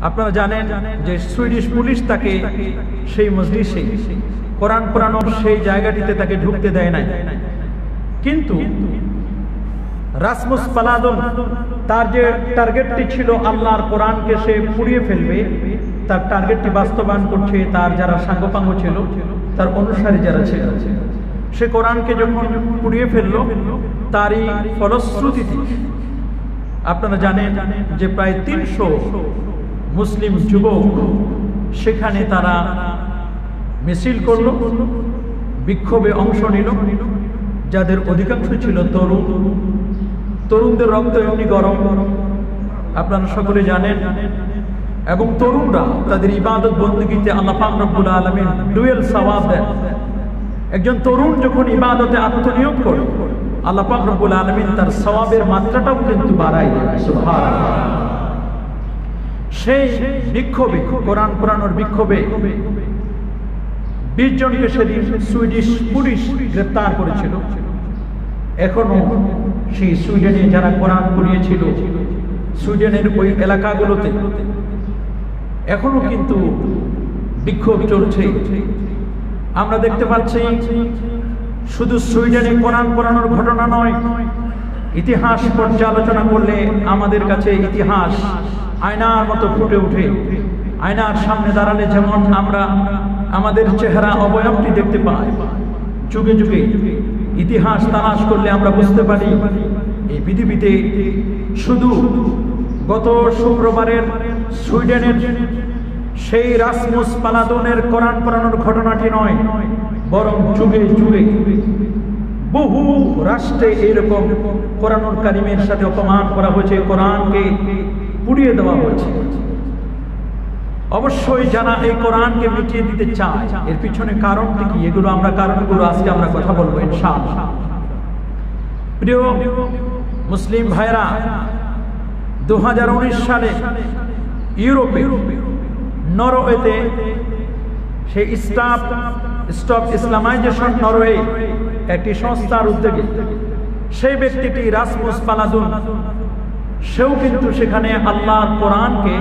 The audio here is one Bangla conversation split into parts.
আপনারা জানেন যে সুইডিশ পুলিশ তাকে সেই মজলিসে কোরআন পড়ানোর সেই জায়গাটিতে তাকে ঢুকতে দেয় নাই, কিন্তু রাসমুস পালাদন তার যে টার্গেটটি ছিল আল্লাহর কোরআনকে সে পুড়িয়ে ফেলবে, তার টার্গেটটি বাস্তবায়ন করছে তার যারা সাঙ্গপাঙ্গ ছিল, তার অনুসারী যারা ছিল। সে কোরআনকে যখন পুড়িয়ে ফেললো, তারই ফলশ্রুতিতে আপনারা জানেন যে প্রায় ৩০০ মুসলিম যুবক সেখানে তারা মিছিল করল, বিক্ষোভে অংশ নিল, যাদের অধিকাংশ ছিল তরুণ। তরুণদের রক্ত এমনি গরম, আপনারা সকলে জানেন। এবং তরুণরা তাদের ইবাদত বন্দেগীতে আল্লাহ পাক রব্বুল আলামিন ডুয়েল সওয়াব দেন। একজন তরুণ যখন ইবাদতে আত্মনিয়োগ করে, আল্লাহ পাক রব্বুল আলামিন তার সওয়াবের মাত্রাটাও কিন্তু বাড়ায় দেন। সুবহানাল্লাহ। সেই বিক্ষোভে, কোরআন পড়ানোর বিক্ষোভে ২০ জনকে সেদিন সুইডিশ পুলিশ গ্রেপ্তার করেছিল। এখনো সেই সুইডেনে যারা কোরআন পড়িয়েছিল, সুইডেনের ওই এলাকাগুলোতে এখনো কিন্তু বিক্ষোভ চলছে। আমরা দেখতে পাচ্ছি শুধু সুইডেনে কোরআন পড়ানোর ঘটনা নয়, ইতিহাস পর্যালোচনা করলে আমাদের কাছে ইতিহাস আয়নার মতো ফুটে ওঠে। আয়নার সামনে দাঁড়ালে যেমন আমরা আমাদের চেহারা অবয়বটি দেখতে পাই, যুগে যুগে ইতিহাস তালাশ করলে আমরা বুঝতে পারি এই পৃথিবীতে শুধু গত শুক্রবারের সুইডেনের সেই রাসমুস পালাদনের কোরআন পড়ানোর ঘটনাটি নয়, বরং যুগে যুগে বহু রাষ্ট্রে এইরকম কোরআনুল কারীমের সাথে অপমান করা হয়েছে, কোরআনকে পুড়িয়ে দেওয়া হয়েছে। অবশ্যই যারা এই কোরআনকে মিটিয়ে দিতে চায়, এর পিছনে কারণটি কি, এগুলো আমরা কারণগুলো আজকে আমরা কথা বলবো ইনশাআল্লাহ। প্রিয় মুসলিম ভাইরা, 2019 সালে ইউরোপে নরওয়েতে সেই স্টপ ইসলামাইজেশন নরওয়ে একটি সংস্থার উদ্যোগে সেই ব্যক্তিটি রাসমুস পালাদন, সেও কিন্তু সেখানে আল্লাহর কোরআনকে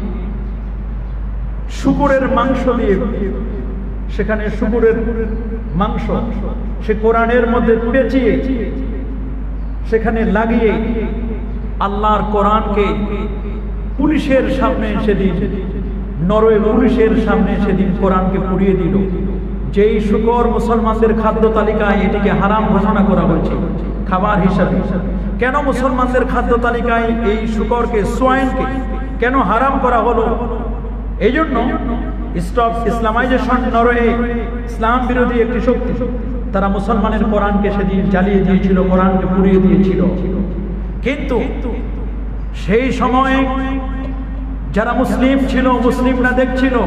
শুকরের মাংস দিয়ে, সেখানে শুকরের মাংস সে কোরআনের মধ্যে পেঁচিয়ে সেখানে লাগিয়ে আল্লাহর কোরআনকে পুলিশের সামনে সেদিন, নরওয়ে পুলিশের সামনে সেদিন কোরআনকে পুড়িয়ে দিল। যেই শুকর মুসলমানদের খাদ্য তালিকায় এটিকে হারাম ঘোষণা করা হয়েছে খাবার হিসাবে, কেন মুসলমানদের খাদ্য তালিকায় এই শুকরকে, সোয়াইনকে কেন হারাম করা হলো? এই জন্য স্টপ ইসলামাইজেশন নরওয়ে, ইসলাম বিরোধী একটি শক্তি, তারা মুসলমানের কোরআনকে সেদিন জ্বালিয়ে দিয়েছিল, কোরআনকে পুড়িয়ে দিয়েছিল। কিন্তু সেই সময়ে যারা মুসলিম ছিল, মুসলিমরা দেখছিল,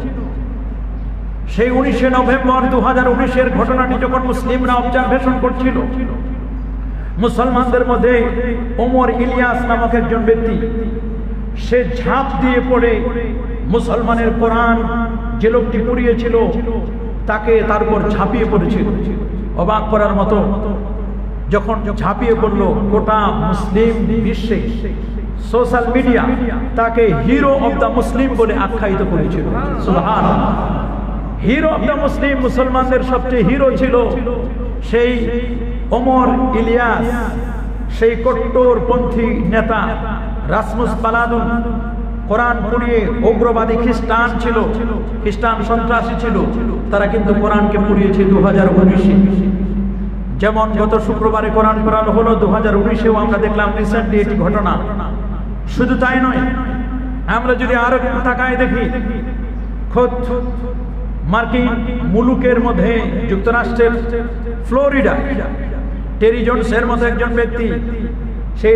সেই 19শে নভেম্বর 2019-এর ঘটনাটি যখন মুসলিমরা অবজারভেশন করছিল, মুসলমানদের মধ্যে ওমর ইলিয়াস নামক একজন ব্যক্তি, সে ঝাঁপ দিয়ে পড়ে মুসলমানের কোরআন যে লোকটি পুড়িয়েছিল তাকে তার উপর ঝাঁপিয়ে পড়েছিল। অবাক করার মতো, যখন ঝাঁপিয়ে পড়ল, গোটা মুসলিম বিশ্বে সোশ্যাল মিডিয়া তাকে হিরো অব দ্য মুসলিম বলে আখ্যায়িত করেছিল। সুবহানাল্লাহ। হিরো অব দ্য মুসলিম, মুসলমানদের সবচেয়ে হিরো ছিল সেই ওমর ইলিয়াস, সেই কট্টরপন্থী নেতা রাসমুস পালাদন। কোরআন পুড়িয়ে উগ্রবাদী খ্রিস্টান ছিল, খ্রিস্টান সন্ত্রাসী ছিল, তারা কিন্তু কোরআনকে পুড়িয়েছে 2019-এ। যেমন গত শুক্রবারে কোরআন পড়ানো হলো, 2019-এও আমরা দেখলাম রিসেন্টলি একটি ঘটনা। শুধু তাই নয়, আমরা যদি আরো তাকায় দেখি, খোদ মার্কিন মুলুকের মধ্যে যুক্তরাষ্ট্রের ফ্লোরিডা, টেরি জোনসের মতো একজন ব্যক্তি, সেই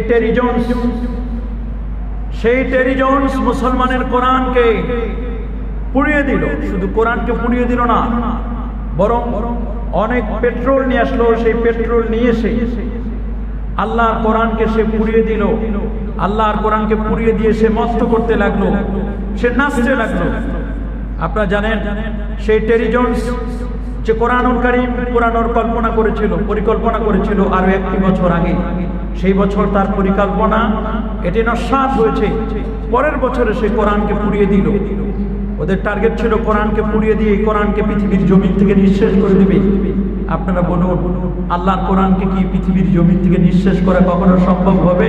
টেরি জোনস মুসলমানের কোরআনকে পুড়িয়ে দিল। শুধু কোরআনকে পুড়িয়ে দিল না, বরং অনেক পেট্রোল নিয়ে আসলো। সেই পেট্রোল নিয়ে এসে আল্লাহর কোরআনকে সে পুড়িয়ে দিল। আল্লাহর কোরআনকে পুড়িয়ে দিয়ে সে মস্ত করতে লাগলো, সে নাচতে লাগলো। আপনারা জানেন সেই টেরি জোনস যে কোরআনুল কারীম পুরানোর পরিকল্পনা করেছিল আরো 1 বছর আগে, সেই বছর তার পরিকল্পনা এটি নস্বাত হয়েছে। পরের বছরে সে কোরআনকে পুড়িয়ে দিল। ওদের টার্গেট ছিল কোরআনকে পুড়িয়ে দিয়ে কোরআনকে পৃথিবীর জমিন থেকে নিঃশেষ করে দিবে। আপনারা বলুন, আল্লাহর কোরআনকে কি পৃথিবীর জমিন থেকে নিঃশেষ করা কখনো সম্ভব হবে?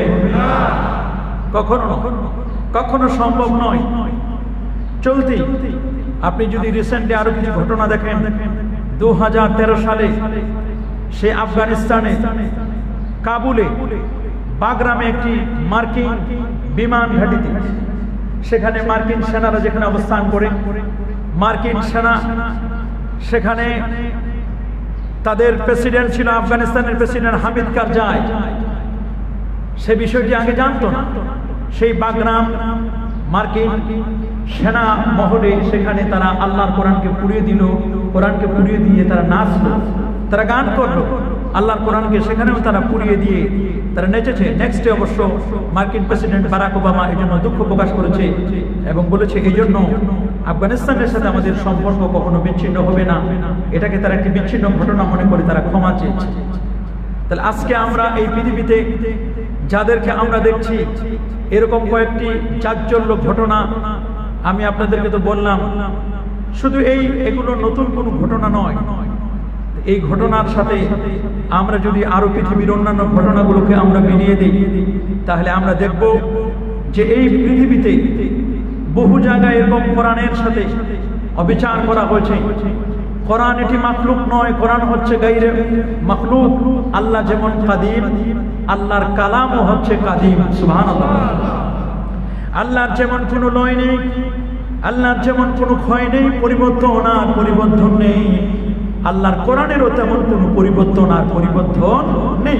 কখনো সম্ভব নয়। চলতি আপনি যদি রিসেন্টলি আরো কিছু ঘটনা দেখেন, 2013 সালে সে আফগানিস্তানে কাবুলে বাগরামে একটি মার্কিন বিমান ঘাঁটিতে, সেখানে মার্কিন সেনারা যেখানে অবস্থান করে, মার্কিন সেনা সেখানে তাদের প্রেসিডেন্ট ছিল আফগানিস্তানের প্রেসিডেন্ট হামিদ কারজাই। সে বিষয়টি আগে জানতো না। সেই বাগরাম মার্কিন সেনা মহলে সেখানে তারা আল্লাহর কোরআনকে পুড়িয়ে দিল। কোরআনকে পুড়িয়ে দিয়ে তারা নাচলো, তারা গান করলো, আল্লাহর কোরআনকে সেখানেও তারা পুড়িয়ে দিয়ে তারা নেচেছে। নেক্সট ডে অবশ্য মার্কিন প্রেসিডেন্ট বারাক ওবামা এই জন্য দুঃখ প্রকাশ করেছে এবং বলেছে এই জন্য আফগানিস্তানের সাথে আমাদের সম্পর্ক কখনো বিচ্ছিন্ন হবে না। এটাকে তারা একটি বিচ্ছিন্ন ঘটনা মনে করে তারা ক্ষমা চেয়েছে। তাহলে আজকে আমরা এই পৃথিবীতে যাদেরকে আমরা দেখছি, এরকম কয়েকটি চাঞ্চল্য ঘটনা আমি আপনাদেরকে তো বললাম, শুধু এগুলো নতুন কোনো ঘটনা নয়। এই ঘটনার সাথে আমরা যদি আরো পৃথিবীর অন্যান্য ঘটনাগুলোকে আমরা মিলিয়ে দিই, তাহলে আমরা দেখব যে এই পৃথিবীতে বহু জায়গায় এরকম কোরআনের সাথে অবিচার করা হয়েছে। কোরআন এটি মাখলুক নয়, কোরআন হচ্ছে গায়রে মাখলুক। আল্লাহ যেমন কাদিম, আল্লাহর কালামও হচ্ছে কাদিম। সুবহানাল্লাহ। আল্লাহর যেমন কোনো লয় নেই, আল্লাহর যেমন কোনো ক্ষয় নেই, পরিবর্তন আর পরিবর্তন নেই, আল্লাহর কোরআনেরও তেমন কোনো পরিবর্তন আর পরিবর্তন নেই।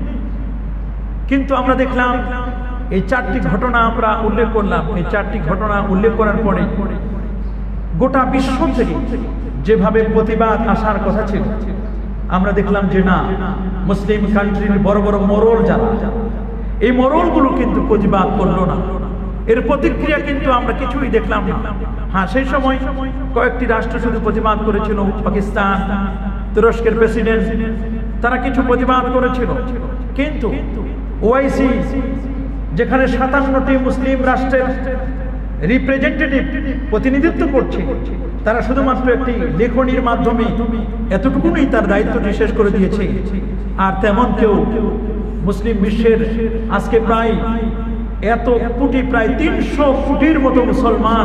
কিন্তু আমরা দেখলাম এই চারটি ঘটনা আমরা উল্লেখ করলাম। এই চারটি ঘটনা উল্লেখ করার পরে গোটা বিশ্ব থেকে যেভাবে প্রতিবাদ আসার কথা ছিল, আমরা দেখলাম যে না, মুসলিম কান্ট্রির বড় বড় মোড়ল যারা, এই মোড়লগুলো কিন্তু প্রতিবাদ করলো না। এর প্রতিক্রিয়া কিন্তু আমরা কিছুই দেখলাম না। হ্যাঁ, সেই সময় কয়েকটি রাষ্ট্র শুধু প্রতিবাদ করেছিল, পাকিস্তান, তুরস্কের প্রেসিডেন্ট, তারা কিছু প্রতিবাদ করেছিল। কিন্তু ওআইসি যেখানে 57টি মুসলিম রাষ্ট্রের রিপ্রেজেন্টেটিভ প্রতিনিধিত্ব করছে, তারা শুধুমাত্র একটি লেখনির মাধ্যমে এতটুকুই তার দায়িত্বটি শেষ করে দিয়েছে। আর তেমন কেউ মুসলিম বিশ্বের আজকে প্রায় প্রায় 300 কোটির মতো মুসলমান,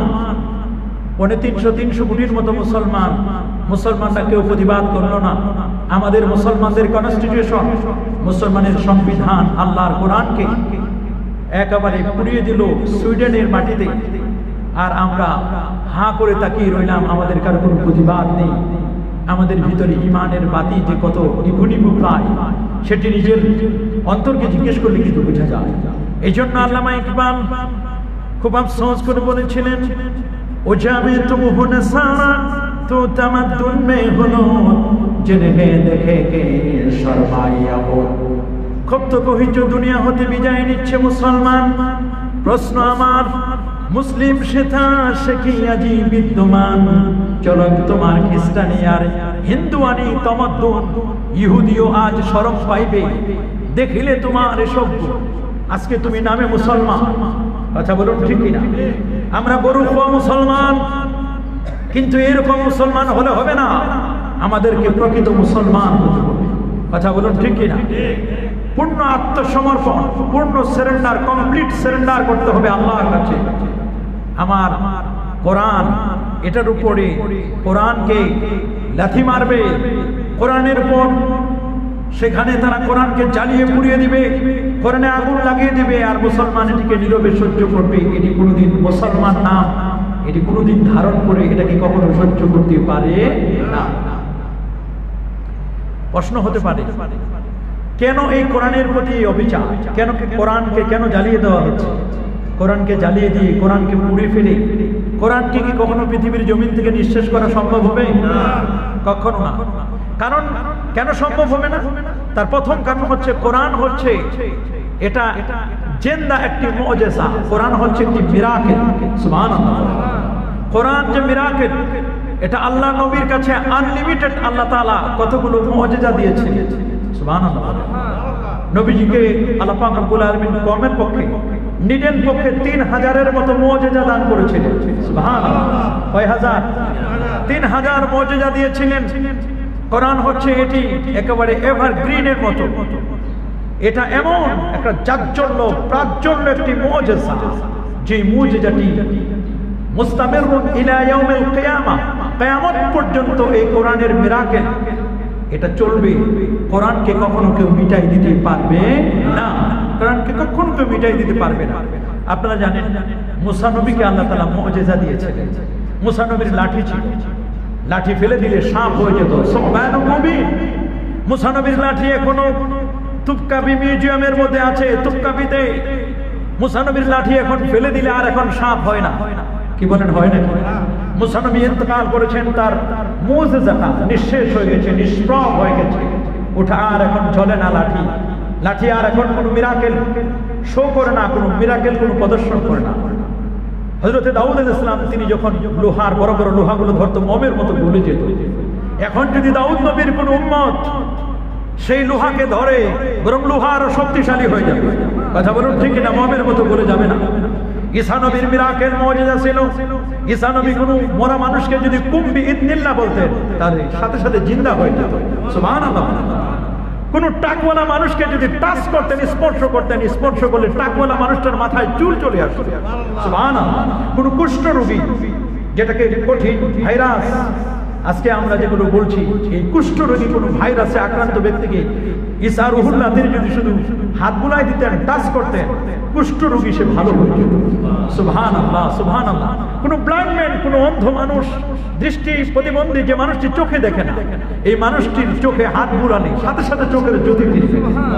300 কোটির মতো মুসলমানরা কেউ প্রতিবাদ করলো না। আমাদের মুসলমানদের কনস্টিটিউশন, মুসলমানের সংবিধান, আল্লাহর কোরআনকে একেবারে পুড়িয়ে দিল সুইডেনের মাটিতে। আর আমরা হাঁ করে তাকিয়ে রইলাম, আমাদের কারো কোনো প্রতিবাদ নেই। আমাদের ভিতরে ইমানের বাতি যে কত নিভু নিভু প্রায়, সেটি নিজের অন্তরকে জিজ্ঞেস করলে কিন্তু বোঝা যায়। এই জন্য আল্লামা ইকবাল খুব আফসোস করে বলেছিলেন, ও জামে তুম হুনে সারা তো তামাদ্দুন মে হলো জেনে দেখে কে শর্মাইয়া হো। খুব তো কহিছ দুনিয়া হতে বিদায় নিচ্ছে মুসলমান। প্রশ্ন আমার, মুসলিম সেথা সে কি আজি বিদ্যমান? চলো তোমার খ্রিস্টানি আর হিন্দুয়ানি তমদ্দুন, ইহুদিও আজ শরম পাইবে দেখিলে তোমার এসব। আজকে তুমি নামে মুসলমান, কথা বলুন ঠিক কিনা? আমরা গরু খোয়া মুসলমান, কিন্তু এরকম মুসলমান হলে হবে না, আমাদেরকে প্রকৃত মুসলমান হতে হবে। কথা বলুন ঠিক কিনা? পূর্ণ আত্মসমর্পণ, পূর্ণ সারেন্ডার, কমপ্লিট সারেন্ডার করতে হবে আল্লাহর কাছে। আমার কোরআন, এটার উপরে কোরআনকে লাথি মারবে, কোরআনের উপর সেখানে তারা কোরআনকে জ্বালিয়ে পুড়িয়ে দিবে, কোরআনে আগুন লাগিয়ে দিবে, আর মুসলমান এটিকে নীরবে সহ্য করবে। এটি কোনোদিন মুসলমান না, এটি কোনোদিন ধারণ করে এটাকে কখনো সহ্য করতে পারে না। প্রশ্ন হতে পারে, কেন এই কোরআনের প্রতি অবিচার? কেন কোরআনকে কেন জ্বালিয়ে দেওয়া হচ্ছে? কোরআনকে জ্বালিয়ে দিয়ে কোরআনকে পুড়ে ফেলে কোরআনকে কি কখনো পৃথিবীর জমিন থেকে নিঃশেষ করা সম্ভব হবে? কখনো না। কারণ কেন সম্ভব হবে না? তার প্রথম কারণ হচ্ছে কোরআন হচ্ছে এটা জিন্দা একটি মুজিজা। কোরআন হচ্ছে একটি মিরাকেল। সুবহানাল্লাহ। কোরআন যে মিরাকেল, এটা আল্লাহ নবীর কাছে আনলিমিটেড। আল্লাহ তাআলা কতগুলো মুজিজা দিয়েছেন। সুবহানাল্লাহ। নবীজিকে আল্লাহ পাক রব্বুল আলামিন কওমের পক্ষে নিজের পক্ষে 3000-এর মতো মুজিজা দান করেছিলেন। সুবহানাল্লাহ। কয় হাজার? 3000 মুজিজা দিয়েছিলেন। কোরআন হচ্ছে এটি একেবারে এভারগ্রিনের মতো, এটা এমন একটা জাজ্জল্য প্রাজ্জল্য একটি মুজিজা, যে মুজিজাটি মুস্তামিরুন ইলা ইয়াউমিল কিয়ামাহ, কিয়ামত পর্যন্ত এই কোরআনের মিরাকেল এটা চলবে। কোরআনকে কখনো কেউ মিটাই দিতে পারবে না, কোরআনকে কখনো কেউ মিটাই দিতে পারবে না। আপনারা জানেন মুসা নবীকে আল্লাহ তাআলা মুজিজা দিয়েছিলেন। মুসা নবীর লাঠি ছিল, লাঠি ফেলে দিলে সাপ হয়ে যেত। সুবহানাল মুবিন। মুসা নবীর লাঠি এখনো তুবকাবি মিউজিয়ামের মধ্যে আছে। তুবকাবিতে মুসা নবীর লাঠি এখন ফেলে দিলে আর এখন সাপ হয় না। কি বলেন, হয় না? মুসা নবী ইন্তেকাল করেছেন, তার মুজিজাটা নিঃশেষ হয়ে গেছে, নিষ্প্রভ হয়ে গেছে। ওঠা আর এখন চলে না লাঠি, লাঠি আর এখন কোনো মিরাকেল শো করে না, কোনো মিরাকেল কোনো প্রদর্শন করে না। হযরত দাউদ আলাইহিস সালাম তিনি যখন লোহার বড় বড় লোহাগুলো ধরতো মোমের মতো গলে যেত। এখন যদি দাউদ নবীর কোনো উম্মত সেই লোহাকে ধরে, বরং লোহা আরো শক্তিশালী হয়ে যাবে। কথা বলুন ঠিক না? মোমের মতো গলে যাবে না। ঈসা নবীর মিরাকেল মুজিজা ছিল, ঈসা নবী কোনো মরা মানুষকে যদি কুম বিইذনিল্লাহ বলতেন, তাহলে সাথে সাথে জিন্দা হয়ে যেত। সুবহানাল্লাহ। কোন টাকওয়ালা মানুষকে যদি টাচ করতেন, স্পর্শ করতেন, স্পর্শ করলে টাকওয়ালা মানুষটার মাথায় চুল চলে আসতো। সুবহানাল্লাহ। কোন কুষ্ঠ রোগী, যেটাকে কঠিন ভাইরাস আজকে আমরা যেগুলো বলছি, এই কুষ্ঠ রোগী কোন ভাইরাসে আক্রান্ত ব্যক্তিকে ঈসা রুহুল্লাহ তিনি যদি শুধু হাত বুলাই দিতেন, টাচ করতেন, কুষ্ঠ রোগী সে ভালো হয়ে যেত। সুবহানাল্লাহ, সুবহানাল্লাহ। কোন ব্লাইন্ড ম্যান, কোন অন্ধ মানুষ, দৃষ্টি প্রতিবন্ধী যে মানুষটি চোখে দেখে না, এই মানুষটির চোখে হাত বুলালে সাথে সাথে চোখের জ্যোতি ফিরে।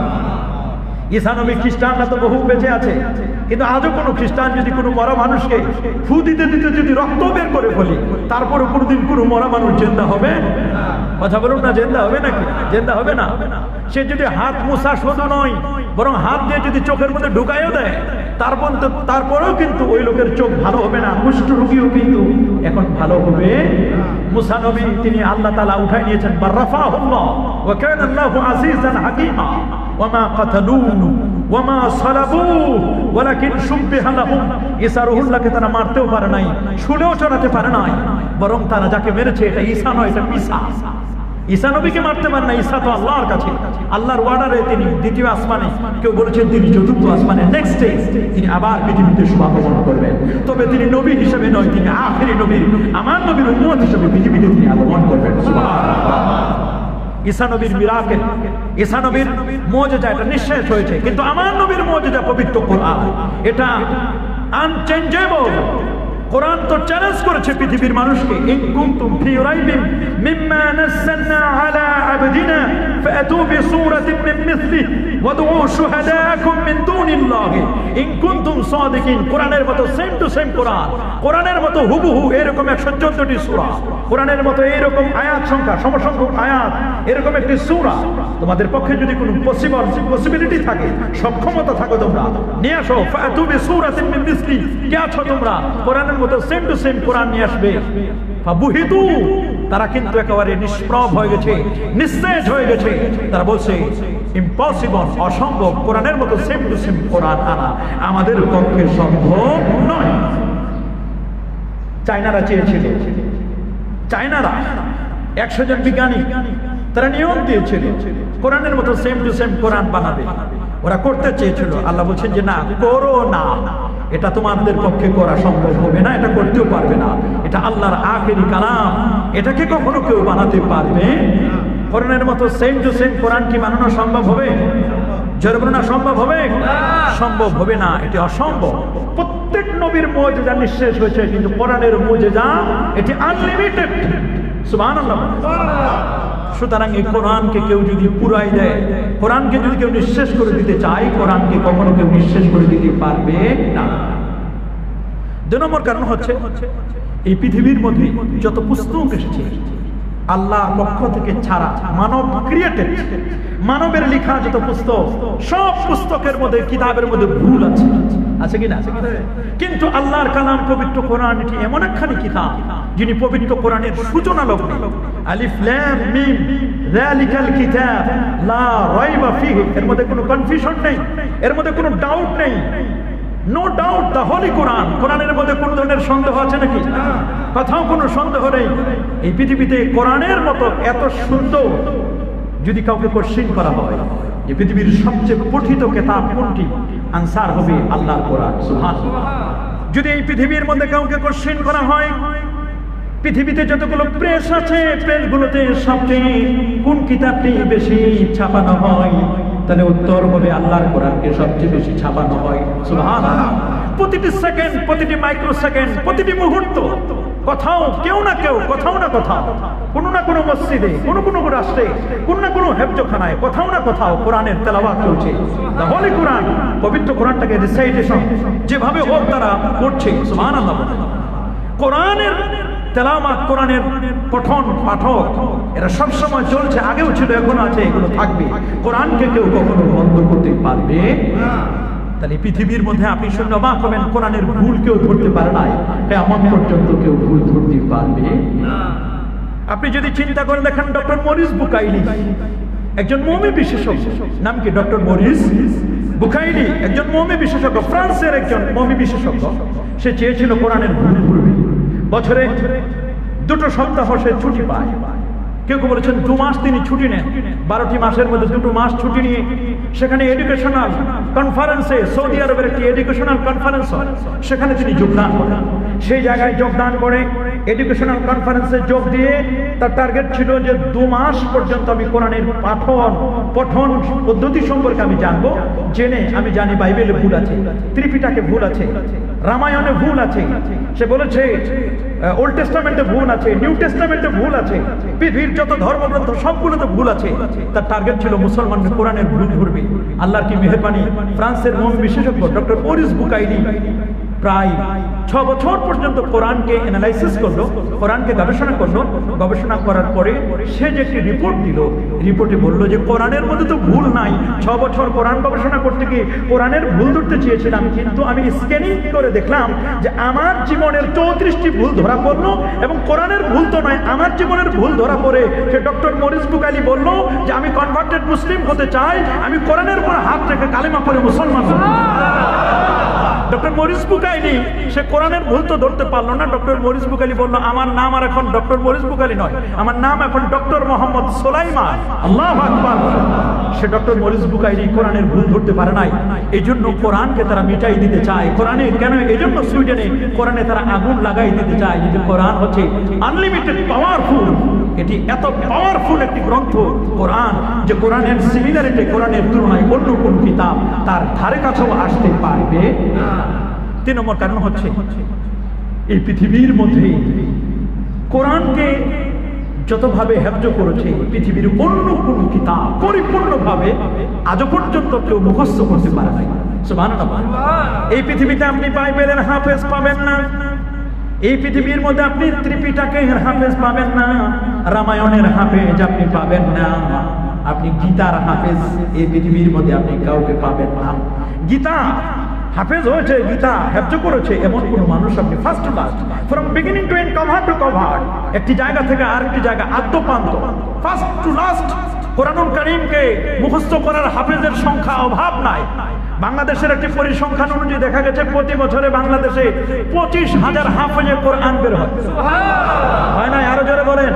ঈসা নবী, খ্রিস্টানরা তো বহু বেঁচে আছে, কিন্তু আজও কোনো খ্রিস্টান যদি কোনো মরা মানুষকে ফু দিতে দিতে যদি রক্ত বের করে ফেলি, তারপরে কোনোদিন কোনো মরা মানুষ জিন্দা হবে? কথা বলুন না, জিন্দা হবে নাকি? জিন্দা হবে না। সে যদি হাত মুছা শুধু নয়, বরং হাত দিয়ে যদি চোখের মধ্যে ঢুকাইও দেয়, তারপরেও কিন্তু ওই লোকের চোখ ভালো হবে না। কুষ্ঠ রোগীও কিন্তু এখন ভালো হবে। মুসা নবী তিনি আল্লাহ তাআলা উঠাই নিয়েছেন। বাররাফাহুল্লাহ ওয়া কানা আল্লাহু আজিজান হাকীমা ওয়া মা কাতালুহু ওয়া মা সালাবুহু ওয়ালাকিন শুববিহা লাহুম। ঈসা রুহুল্লাহকে তারা মারতেও পারে নাই, ছুলেও চড়াতে পারে নাই, বরং তারা যাকে মেরেছে এটা ঈসা নয়, এটা ঈসা। ঈসা নবীকে মারতে পারে না, ঈসা তো আল্লাহর কাছে, আল্লাহর ওয়ার্ডারে তিনি দ্বিতীয় আসমানে, কেউ বলেছেন তিনি চতুর্থ আসমানে, নেক্সট ডে তিনি আবার পৃথিবীতে শুভাগমন করবেন। তবে তিনি নবী হিসেবে নয়, তিনি আখেরি নবী, আমার নবীর উম্মত হিসেবে পৃথিবীতে তিনি আগমন করবেন। সুবহানাল্লাহ। ঈসা নবীর মিরাকেল, ঈসা নবীর মুজিজা এটা নিঃশেষ হয়েছে, কিন্তু আমার নবীর মুজিজা পবিত্র কোরআন, এটা আনচেঞ্জেবল। কোরআন তো চ্যালেঞ্জ করেছে পৃথিবীর মানুষকে, ইন কুনতুম ফি রাইবিন মিম্মা নাযালনা আলা আবদিনা ফাতু বিসূরাতিন মিন মিসলিহি ওয়াদউ শুহাদাকুম মিন দুনিল্লাহি ইন কুনতুম সাদিকিন। কোরআনের মতো সেম টু সেম কোরআন, কোরআনের মতো হুবহু এরকম 114টি সূরা, কোরআনের মতো এইরকম আয়াত সংখ্যা, সমসংখ্যক আয়াত, এরকম একটি সূরা তোমাদের পক্ষে যদি কোনো পসিবিলিটি থাকে, সক্ষমতা থাকে, তোমরা নিয়ে আসো। ফাতু বিসূরাতিন মিন মিসলিহি, কে আছো তোমরা কোরআনের মতো সেম টু সেম কোরআন নিয়ে আসবে। ফাবুহিতু, তারা কিন্তু একেবারে নিষ্প্রভ হয়ে গেছে, নিঃশেষ হয়ে গেছে। তারা বলছে ইম্পসিবল, অসম্ভব, কোরআনের মতো সেম টু সেম কোরআন আনা আমাদের পক্ষে সম্ভব নয়। চায়নারা চেয়েছিল, চায়নারা 100 জন বিজ্ঞানী তারা নিয়ম দিয়েছিল কোরআনের মতো সেম টু সেম কোরআন বানাবে। ওরা করতে চেয়েছিল, আল্লাহ বলছেন যে না, করো না, এটা তোমাদের পক্ষে করা সম্ভব হবে না, এটা করতেও পারবে না, এটা আল্লাহর আখেরি কালাম, এটাকে কখনো কেউ বানাতে পারবে। কোরআনের মতো সেম টু সেম কোরআন কি বানানো সম্ভব হবে? জোরে বলুন না, সম্ভব হবে? সম্ভব হবে না, এটি অসম্ভব। প্রত্যেক নবীর মুজিজা নিঃশেষ হয়েছে, কিন্তু কোরআনের মুজিজা এটি আনলিমিটেড। সুবহানাল্লাহ। সুতরাং এই কোরআনকে কেউ যদি পুরাই দেয়, কোরআনকে যদি কেউ নিঃশেষ করে দিতে চায়, কোরআনকে কখনো কেউ নিঃশেষ করে দিতে পারবে না। 2 নম্বর কারণ হচ্ছে এই পৃথিবীর মধ্যে যত পুস্তক এসেছে আল্লাহর পক্ষ থেকে ছাড়া, মানব ক্রিয়েটেড, মানবের লেখা যত পুস্তক, সব পুস্তকের মধ্যে, কিতাবের মধ্যে ভুল আছে, আছে কিনা? কিন্তু আল্লাহর কালাম পবিত্র কোরআন এটি এমন একখানি কিতাব যিনি পবিত্র কোরআনের সূচনা লগ্নে আলিফ লাম মিম যালিকাল কিতাব লা রাইবা ফিহি, এর মধ্যে কোনো কনফিউশন নেই, এর মধ্যে কোনো ডাউট নেই। No doubt the holy Quran. কোরআনের মধ্যে কোন ধরনের সন্দেহ আছে নাকি? কোথাও কোনো সন্দেহ নেই। এই পৃথিবীতে কোরআনের মতো এত সুন্দর যদি কাউকে কোশ্চেন করা হয় যে পৃথিবীর সবচেয়ে পঠিত কিতাব কোনটি, আনসার হবে আল্লাহর কোরআন। সুবহানাল্লাহ। যদি এই পৃথিবীর মধ্যে কাউকে কোশ্চেন করা হয় পৃথিবীতে যতগুলো প্রেস আছে প্রেসগুলোতে সবচেয়ে কোন কিতাবটি বেশি ছাপানো হয়, তাহলে উত্তর হবে আল্লাহর কোরআনকে সবচেয়ে বেশি ছাপানো হয়। সুবহানাল্লাহ। প্রতিটি সেকেন্ড, প্রতিটি মাইক্রো সেকেন্ড, প্রতিটি মুহূর্ত কোথাও কেউ না কেউ, কোথাও না কোথাও, কোনো না কোনো মসজিদে, কোনো কোনো রাষ্ট্রে, কোনো না কোনো হেফজখানায়, কোথাও না কোথাও কোরআনের তেলাওয়াত চলছে। দ্য হোলি কোরআন, পবিত্র কোরআনটাকে রিসাইটেশন যেভাবে হোক তারা করছে। সুবহানাল্লাহ। কোরআনের তেলাওয়াত, কোরআনের পঠন পাঠক এরা সবসময় চলছে, আগেও ছিল, এখনো আছে, এগুলো থাকবে। কোরআনকে কেউ কখনো বন্ধ করতে পারবে না। তাহলে পৃথিবীর মধ্যে আপনি শুনে অবাক হবেন, কোরআনের ভুল কেউ ধরতে পারে নাই, কিয়ামত পর্যন্ত কেউ ভুল ধরতে পারবে না। আপনি যদি চিন্তা করে দেখেন, ডক্টর মরিস বুকাইলি একজন মৌমি বিশেষজ্ঞ, নাম কি? ডক্টর মরিস বুকাইলি একজন মৌমি বিশেষজ্ঞ, ফ্রান্সের একজন মৌমি বিশেষজ্ঞ। সে চেয়েছিল কোরআনের ভুল ধরবে। বছরে 2 সপ্তাহ সে ছুটি পায়। কেউ কেউ বলেছেন 2 মাস তিনি ছুটি নেন। 12টি মাসের মধ্যে 2 মাস ছুটি নিয়ে সেখানে এডুকেশনাল কনফারেন্সে, সৌদি আরবের একটি এডুকেশনাল কনফারেন্স হয়, সেখানে তিনি যোগদান করেন। সেই জায়গায় যোগদান করে এডুকেশনাল কনফারেন্সে যোগ দিয়ে তার টার্গেট ছিল যে 2 মাস পর্যন্ত আমি কোরআনের পঠন পদ্ধতি সম্পর্কে আমি জানবো, জেনে আমি জানি বাইবেলে ভুল আছে, ত্রিপিটকে ভুল আছে, রামায়ণে ভুল আছে। সে বলেছে ওল্ড টেস্টামেন্টে ভুল আছে, নিউ টেস্টামেন্টে ভুল আছে, পৃথিবীর যত ধর্মগ্রন্থ সবগুলোতে ভুল আছে। তার টার্গেট ছিল মুসলমানদের কোরআনের ভুল ধরবে। আল্লাহর কি মেহেরবানি, ফ্রান্সের মৌমি বিশেষজ্ঞ ডক্টর মরিস বুকাইলি প্রায় 6 বছর পর্যন্ত কোরআনকে অ্যানালাইসিস করলো, কোরআনকে গবেষণা করলো। গবেষণা করার পরে সে যে একটি রিপোর্ট দিল, রিপোর্টে বললো যে কোরআনের মধ্যে তো ভুল নাই। 6 বছর কোরআন গবেষণা করতে গিয়ে কোরআনের ভুল ধরতে চেয়েছিলাম, কিন্তু আমি স্ক্যানিং করে দেখলাম যে আমার জীবনের 34টি ভুল ধরা পড়লো, এবং কোরআনের ভুল তো নয়, আমার জীবনের ভুল ধরা পড়ে সে ডক্টর মরিস বুকাইলি বললো যে আমি কনভার্টেড মুসলিম হতে চাই, আমি কোরআনের উপর হাত রেখে কালেমা পড়ে মুসলমান হব। ডক্টর মরিস বুকাইলি সে কোরআনের ভুল তো ধরতে পারলো না। ডক্টর মরিস বুকাইলি বললো আমার নাম আর এখন ডক্টর মরিস বুকাইলি নয়, আমার নাম এখন ডক্টর মোহাম্মদ সুলাইমান। আল্লাহু আকবার। সে ডক্টর মরিস বুকাইলি কোরআনের ভুল ধরতে পারে নাই, এই জন্য কোরআনকে তারা মিটাই দিতে চায়। কোরআনে কেন? এই জন্য সুইডেনে কোরআনে তারা আগুন লাগাই দিতে চায়, যে কোরআন হচ্ছে আনলিমিটেড পাওয়ারফুল। এটি এত পাওয়ারফুল একটি গ্রন্থ কোরআন যে কোরআনের সিমিলারিটি, কোরআনের তুলনায় অন্য কোন কিতাব তার ধারে কাছেও আসতে পারবে না। 3 নম্বর কারণ হচ্ছে এই পৃথিবীর মধ্যে কোরআনকে যতভাবে হেফজ করেছে পৃথিবীর অন্য কোন কিতাব পরিপূর্ণভাবে আজ পর্যন্ত কেউ মুখস্থ করতে পারে নাই। সুবহানাল্লাহ। এই পৃথিবীতে আপনি বাইবেলের হাফেজ পাবেন না, এই পৃথিবীর মধ্যে আপনি ত্রিপিটকের হাফেজ পাবেন না, রামায়ণের হাফেজ আপনি পাবেন না, আপনি গীতার হাফেজ এই পৃথিবীর মধ্যে আপনি কাউকে পাবেন না। গীতা হাফেজ হয়েছে, গীতা হেফজ করেছে এমন কোন মানুষ আপনি first to last, from beginning to end, cover to cover, একটি জায়গা থেকে আরেকটি জায়গা আদ্যপান্ত, ফার্স্ট টু লাস্ট কোরআনুল কারীমকে মুখস্থ করার হাফেজের সংখ্যা অভাব নাই। বাংলাদেশের একটি পরিসংখ্যান অনুযায়ী দেখা গেছে প্রতি বছরে বাংলাদেশে 25,000 হাফেজে কোরআন বের হয়। হয় না? আরো জোরে বলেন।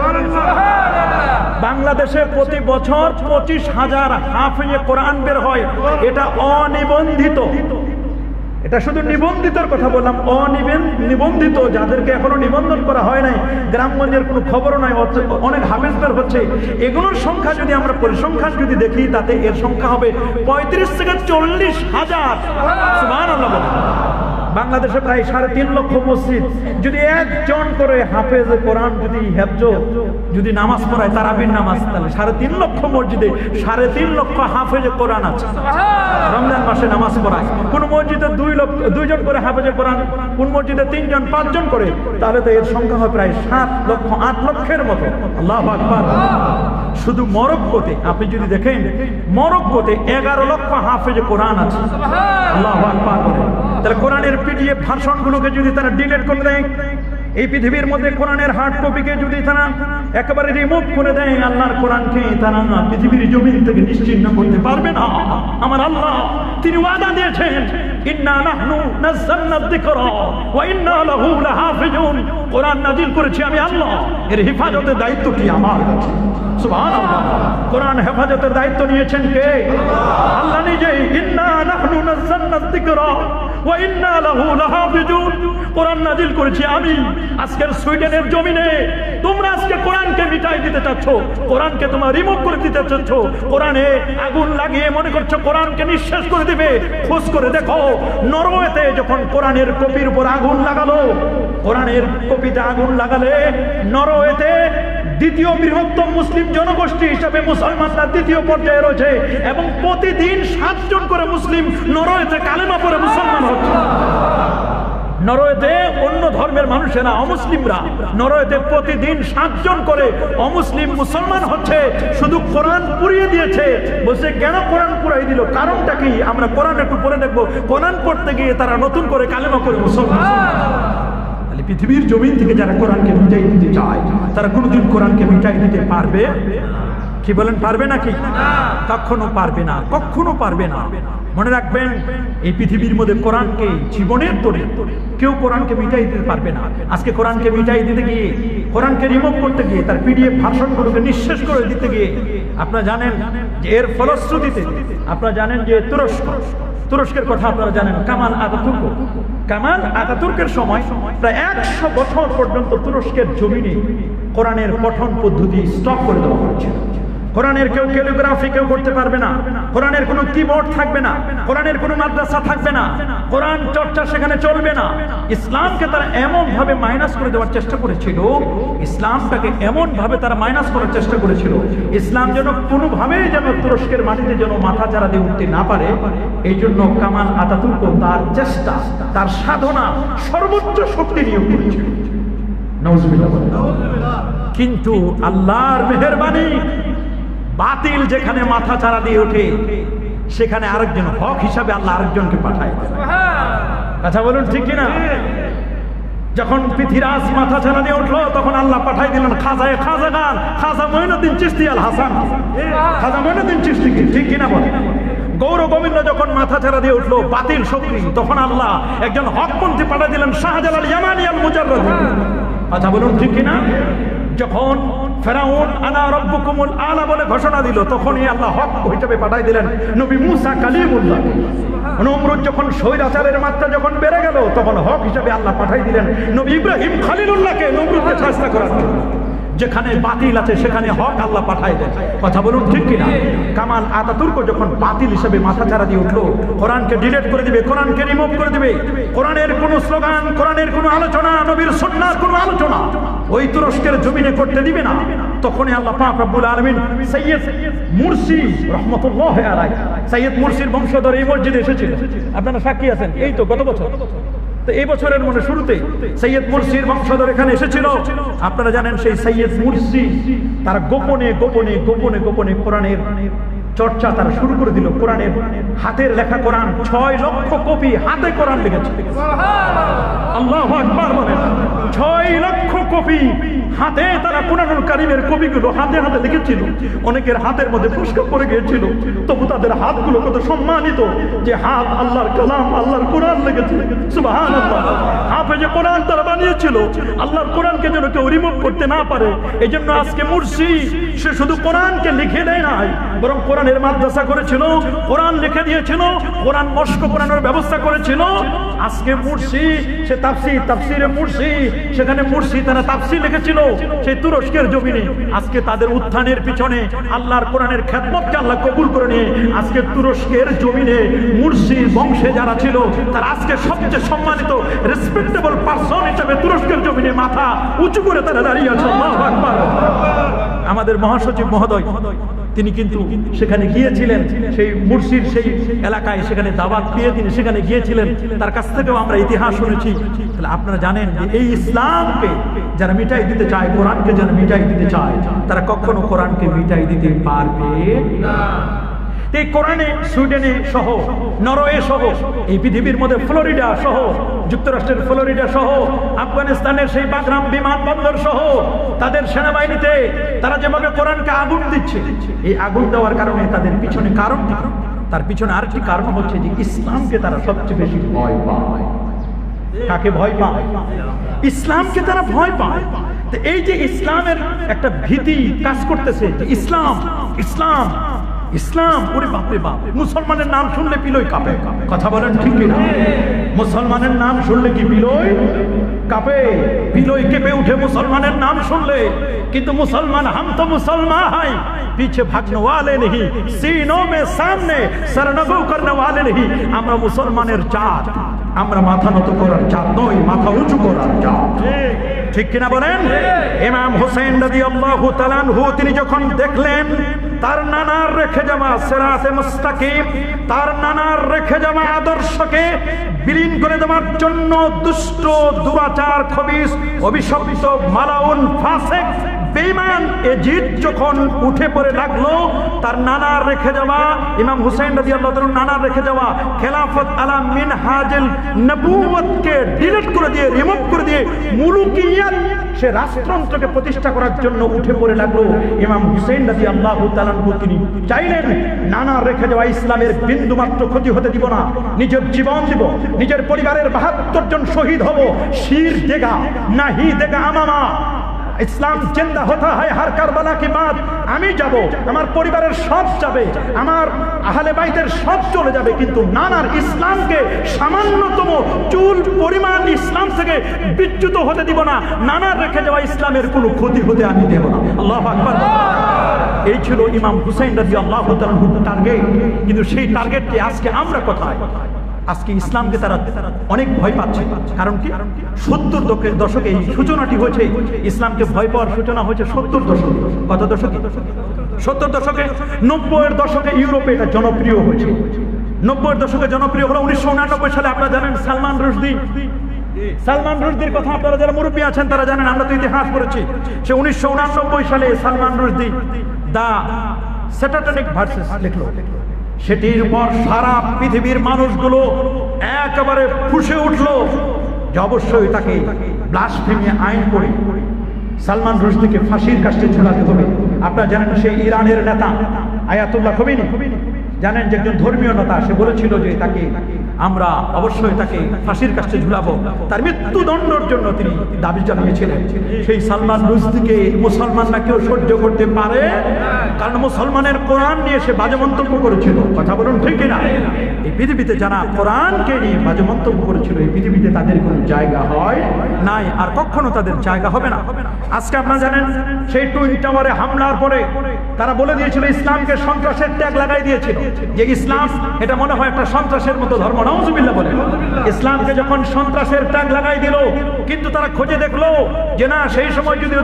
বাংলাদেশে প্রতি বছর 25,000 হাফেজে কোরআন বের হয়। এটা অনিবন্ধিত, এটা শুধু নিবন্ধিতর কথা বললাম, অনিবন্ধিত যাদেরকে এখনো নিবন্ধন করা হয় নাই, গ্রামগঞ্জের কোনো খবরও নাই, অনেক হাফেজ বের হচ্ছে। এগুলোর সংখ্যা যদি আমরা পরিসংখ্যান যদি দেখি, তাতে এর সংখ্যা হবে 35 থেকে 40,000। সুবহানাল্লাহ। বাংলাদেশে প্রায় 3.5 লক্ষ মসজিদ, যদি একজন করে হাফেজ কোরআন যদি হেফজ যদি নামাজ পড়ায় তারাবির নামাজ, তাহলে 3.5 লক্ষ মসজিদে 3.5 লক্ষ হাফেজ কোরআন আছে। রমজান মাসে নামাজ পড়ায় কোন মসজিদে 2 জন করে হাফেজ কোরআন, কোন মসজিদে 3 জন 5 জন করে, তাহলে তো এর সংখ্যা হয় প্রায় 7 লক্ষ 8 লক্ষের মতো। আল্লাহু আকবার। শুধু মরক্কোতে আপনি যদি দেখেন, মরক্কোতে 11 লক্ষ হাফেজ কোরআন আছে। আল্লাহু আকবার। তাহলে কোরআনের পিডিএফ ভার্সনগুলোকে যদি তারা ডিলিট করে দেয়, এই পৃথিবীর মধ্যে কোরআনের হার্ড কপিকে যদি তারা একেবারে রিমুভ করে দেয়, আল্লাহর কোরআনকে তারা পৃথিবীর জমিন থেকে নিশ্চিহ্ন করতে পারবে না। আমার আল্লাহ তিনি ওয়াদা দিয়েছেন, ইন্না নাহনু নাযালনা যিকরা ওয়া ইন্না লাহু লাহাফিজুন। কোরআন নাযিল করেছি আমি আল্লাহ, এর হেফাজতের দায়িত্বটি আমার কাছে। সুবহানাল্লাহ। কোরআন হেফাজতের দায়িত্ব নিয়েছেন কে? আল্লাহ নিজেই। ইন্না নাহনু নাযালনা যিকরা ওয়া ইন্না লাহু লাহাফিজুন। কোরআন নাযিল করেছি আমি। আজকের সুইডেনের জমিনে তোমরা আজকে কোরআনকে মিটাই দিতে চাচ্ছ, কোরআনকে তোমরা রিমুভ করে দিতে চাচ্ছ, কোরআনে আগুন লাগিয়ে মনে করছো কোরআনকে নিঃশেষ করে দিবে। খোঁজ করে দেখো, নরওয়েতে যখন কোরআনের কপির উপর আগুন লাগালো, কোরআনের কপিতে আগুন লাগালে নরওয়েতে দ্বিতীয় বৃহত্তম মুসলিম জনগোষ্ঠী হিসাবে মুসলমানরা দ্বিতীয় পর্যায়ে রয়েছে এবং প্রতিদিন 7 জন করে মুসলিম নরওয়েতে কালেমা পড়ে মুসলমান হচ্ছে। নরওয়েতে অন্য ধর্মের মানুষেরা, অমুসলিমরা নরওয়েতে প্রতিদিন 7 জন করে অমুসলিম মুসলমান হচ্ছে। শুধু কোরআন পুড়িয়ে দিয়েছে। বলছে কেন কোরআন পুড়াই দিল, কারণটা কি? আমরা কোরআন একটু পড়ে দেখবো। কোরআন পড়তে গিয়ে তারা নতুন করে কালেমা করে মুসলমান। পৃথিবীর জমিন থেকে যারা কোরআনকে মিটাই দিতে চায়, তারা কোনোদিন কোরআনকে মিটাই দিতে পারবে? কি বলেন, পারবে নাকি? কখনো পারবে না, কখনো পারবে না। মনে রাখবেন, এই পৃথিবীর মধ্যে কোরআনকে জীবনের তরে কেউ কোরআনকে মিটাই দিতে পারবে না। আজকে কোরআনকে মিটাই দিতে গিয়ে, কোরআনকে রিমুভ করতে গিয়ে, তার পিডিএফ ভার্সনগুলোকে নিঃশেষ করে দিতে গিয়ে আপনারা জানেন যে এর ফলশ্রুতিতে আপনারা জানেন যে তুরস্কের কথা আপনারা জানেন। কামাল আতাতুর্কের সময় প্রায় 100 বছর পর্যন্ত তুরস্কের জমিনে কোরআনের পঠন পদ্ধতি স্টপ করে দেওয়া হয়েছিল। কোরআনের কেউ ক্যালিগ্রাফি কেউ করতে পারবে না, কোরআনের কোনো কিবোর্ড থাকবে না, কোরআনের কোনো মাদ্রাসা থাকবে না, কোরআন চর্চা সেখানে চলবে না। ইসলামকে তারা এমন ভাবে মাইনাস করে দেওয়ার চেষ্টা করেছিল, ইসলামটাকে এমন ভাবে তারা মাইনাস করার চেষ্টা করেছিল, ইসলাম যেন কোনোভাবেই যেন তুরস্কের মাটিতে যেন মাথা চারা দিয়ে উঠতে না পারে। এই জন্য কামাল আতাতুর্ক তার চেষ্টা, তার সাধনা সর্বোচ্চ শক্তি নিয়োগ করেছিল। নাউজুবিল্লাহ। কিন্তু আল্লাহর মেহেরবানি, বাতিল যেখানে মাথা চারা দিয়ে ওঠে সেখানে আরেকজন হক হিসাবে আল্লাহ আরেকজনকে পাঠায়। কথা বলুন ঠিক কিনা? যখন পৃথিরাজ মাথা চারা দিয়ে উঠলো তখন আল্লাহ পাঠাই দিলেন খাজা মঈনুদ্দিন চিশতি আল হাসান, খাজা মঈনুদ্দিন চিশতি। ঠিক কিনা বল? গৌর গোবিন্দ যখন মাথা চারা দিয়ে উঠলো বাতিল শক্তি, তখন আল্লাহ একজন হকপন্থী পাঠাই দিলেন শাহজালাল ইয়ামানি আল মুজাররদি। কথা বলুন ঠিক কিনা? যখন ফেরাউন আনা রব্বুকুমুল আলা বলে ঘোষণা দিল, তখনই আল্লাহ হক হিসেবে পাঠাই দিলেন নবী মুসা কালিমুল্লাহ। নমরুদ যখন স্বৈরাচারের মাত্রা যখন বেড়ে গেল, তখন হক হিসেবে আল্লাহ পাঠাই দিলেন নবী ইব্রাহিম খলিলুল্লাহকে নমরুদকে শাস্তি করার জন্য। যেখানে বাতিল আছে সেখানে হক আল্লাহ পাঠাই দেন। কথা বলুন ঠিক কিনা? কামাল আতাতুর্ক যখন বাতিল হিসেবে মাথা চারা দিয়ে উঠলো, কোরআনকে ডিলিট করে দিবে, কোরআনকে রিমুভ করে দিবে, কোরআনের কোনো স্লোগান, কোরআনের কোনো আলোচনা, নবীর সুন্নাহর কোনো আলোচনা ওই তুরস্কের জমিনে করতে দিবে না, তখনই আল্লাহ পাক রব্বুল আলামিন সৈয়দ মুরসি রহমাতুল্লাহ আলাইহি, সৈয়দ মুরসির বংশধর এই মসজিদে এসেছিল। আপনারা সাক্ষী আছেন, এই তো গত বছর, তো এই বছরের মনে শুরুতে সৈয়দ মুরসির বংশধর এখানে এসেছিল। আপনারা জানেন সেই সৈয়দ মুরসি তারা গোপনে গোপনে গোপনে গোপনে কোরআনের চর্চা তারা শুরু করে দিল। কোরআনের হাতের লেখা কোরআন 6 লক্ষ কপি হাতে কোরআন লিখেছে। আল্লাহু আকবার বলেন। 6 লক্ষ কপি হাতে তারা কোরআনুল কারীমের কপিগুলো হাতে হাতে লিখেছিল। অনেকের হাতের মধ্যে পুষ্কা পড়ে গিয়েছিল, তবু তাদের হাতগুলো কত সম্মানিত যে হাত আল্লাহর কালাম, আল্লাহর কোরআন লিখেছে। সুবহানাল্লাহ। হাফেজে কোরআন তারা বানিয়েছিল, আল্লাহর কোরআনকে যেন কেউ রিমুভ করতে না পারে। এই জন্য আজকে মুরসি সে শুধু কোরআনকে লিখে দেয় নাই, বরং কোরআনের মাদ্রাসা করেছিল, কোরআন লিখে দিয়েছিল, কোরআন মস্ক কোরআনের ব্যবস্থা করেছিল। আজকে মুরসি সে তাফসিরে মুরসি, সেখানে মুরসি তারা তাফসির লিখেছিল সেই তুরস্কের জমিনে। আজকে তাদের উত্থানের পিছনে আল্লাহর কোরআনের খেদমতকে আল্লাহ কবুল করে নিয়ে আজকে তুরস্কের জমিনে মুরসির বংশে যারা ছিল তারা আজকে সবচেয়ে সম্মানিত রেসপেক্টেবল পারসন হিসেবে তুরস্কের জমিনে মাথা উঁচু করে তারা দাঁড়িয়ে আছে। আল্লাহু আকবার। আমাদের মহাসচিব মহোদয় তিনি কিন্তু সেখানে গিয়েছিলেন, সেই মুরসির সেই এলাকায়, সেখানে দাওয়াত দিয়ে তিনি সেখানে গিয়েছিলেন। তার কাছ থেকেও আমরা ইতিহাস শুনেছি। তাহলে আপনারা জানেন যে এই ইসলামকে যারা মিটাই দিতে চায়, কোরআনকে যারা মিটাই দিতে চায়, তারা কখনো কোরআনকে মিটাই দিতে পারবে না। এই কোরআনে সুইডেনে সহ, নরওয়ে সহ, এই পৃথিবীর মধ্যে ফ্লোরিডা সহ, যুক্তরাষ্ট্রের ফ্লোরিডা সহ, আফগানিস্তানের সেই বাগরাম বিমানবন্দর সহ তাদের সেনাবাহিনীতে তারা যেভাবে কোরআনকে আগুন দিচ্ছে, এই আগুন দেওয়ার কারণে তাদের পিছনে কারণ, তার পিছনে আরেকটি কারণ হচ্ছে যে ইসলামকে তারা সবচেয়ে বেশি ভয় পায়। কাকে ভয় পায়? ইসলামকে তারা ভয় পায়। তো এই যে ইসলামের একটা ভীতি কাজ করতেছে, যে ইসলাম ইসলাম ইসলাম, ওরে বাপরে বাপ, মুসলমানের নাম শুনলে পিলই কাঁপে। কথা বলেন ঠিক কিনা? মুসলমানের নাম শুনলে কি পিলই কাঁপে? পিলই কেঁপে উঠে মুসলমানের নাম শুনলে। কিন্তু মুসলমান, हम तो मुसलमान हैं, पीछे भागने वाले नहीं, सीनों में सामने सरनगो करने वाले नहीं। আমরা মুসলমানের জাত, আমরা মাথা নত করার জাত নই, মাথা উঁচু করার জাত। ঠিক কিনা বলেন? ইমাম হোসেন রাদিয়াল্লাহু তাআলা আনহু তিনি যখন দেখলেন তার নানার রেখে যাওয়া সিরাতে মুস্তাকিম, তার নানার রেখে যাওয়া আদর্শকে বিলীন করে দেওয়ার জন্য দুষ্ট, দুরাচার, খবিস, অভিশপ্ত, মালাউন, ফাসিক, বেঈমান এজিদ যখন উঠে পড়ে লাগলো, তার নানার রেখে যাওয়া ইমাম হুসাইন রাদিয়াল্লাহু তাআলা নানার রেখে যাওয়া খেলাফত আলা মিনহাজুল নবুওয়াতকে ডিলিট করে দিয়ে, রিমুভ করে দিয়ে মুলুকিয়াত, সে রাষ্ট্রযন্ত্রকে প্রতিষ্ঠা করার জন্য উঠে পড়ে লাগলো। ইমাম হুসাইন রাদিয়াল্লাহু তাআলা তিনি চাইলেন নানার রেখে যাওয়া ইসলামের বিন্দু মাত্র ক্ষতি হতে দিব না, নিজের জীবন দিব, নিজের পরিবারের ৭২ জন শহীদ হব, শির দেগা নাহি দেগা আমামা, ইসলাম জিন্দা হতা হয় হার কারবালা কি বাদ, আমি যাব, আমার পরিবারের সব যাবে, আমার আহলে বাইতের সব চলে যাবে, কিন্তু নানার ইসলামকে সামান্যতম চুল পরিমাণ ইসলাম থেকে বিচ্যুত হতে দিব না, নানার রেখে যাওয়া ইসলামের কোনো ক্ষতি হতে আমি দেব না। আল্লাহু আকবার। এই ছিল ইমাম হুসাইন রাদিয়াল্লাহু তাআলা টার্গেট। কিন্তু সেই টার্গেটকে আজকে আমরা কোথায়? আজকে ইসলামকে তারা অনেক ভয় পাচ্ছে। কারণ কি? ৭০ দশকে এই সূচনাটি হয়েছে, ইসলামকে ভয় পাওয়ার সূচনা হয়েছে ৭০ দশকে। কত দশকে? ৭০ দশকে। ৯০-এর দশকে ইউরোপে এটা জনপ্রিয় হয়েছে। ৯০-এর দশকে জনপ্রিয় হলো 1989 সালে। আপনারা জানেন সালমান রুশদি, সালমান রুশদির কথা আপনারা যারা মুরব্বী আছেন তারা জানেন, আমরা তো ইতিহাস পড়েছি। সে 1989 সালে Salman Rushdie the satanic verses লিখলো। সেটির পর সারা পৃথিবীর মানুষগুলো একেবারে ফুঁসে উঠলো যে অবশ্যই তাকে ব্লাসফেমি আইন করে সালমান রুশদিকে ফাঁসির কাস্টে ঝুলাতে হবে। আপনারা জানেন সেই ইরানের নেতা আয়াতুল্লাহ খোমেনি, জানেন যে একজন ধর্মীয় নেতা, সে বলেছিল যে তাকে আমরা অবশ্যই তাকে ফাঁসির কাস্টে ঝুলাবো। তার মৃত্যুদণ্ডের জন্য তিনি দাবি জানিয়েছিলেন। সেই সালমান রুশদিকে মুসলমানরা কেউ সহ্য করতে পারে? কারণ মুসলমানের কোরআন নিয়ে সে বাজে মন্তব্য করেছিল। কথা বলুন ঠিক কিনা? এই পৃথিবীতে যারা কোরআনকে নিয়ে বাজে মন্তব্য করেছিল, এই পৃথিবীতে তাদের কোনো জায়গা হয় নাই, আর কখনো তাদের জায়গা হবে না। আজকে আপনারা জানেন সেই টুইন টাওয়ারে হামলার পরে তারা বলে দিয়েছিল, ইসলামকে সন্ত্রাসের ট্যাগ লাগাই দিয়েছিল, যে ইসলাম এটা মনে হয় একটা সন্ত্রাসের মতো ধর্ম। নাউজুবিল্লাহ বলে ইসলামকে যখন সন্ত্রাসের ট্যাগ লাগাই দিল, কিন্তু তারা খোঁজে দেখলো যে না, সেই সময় যদিও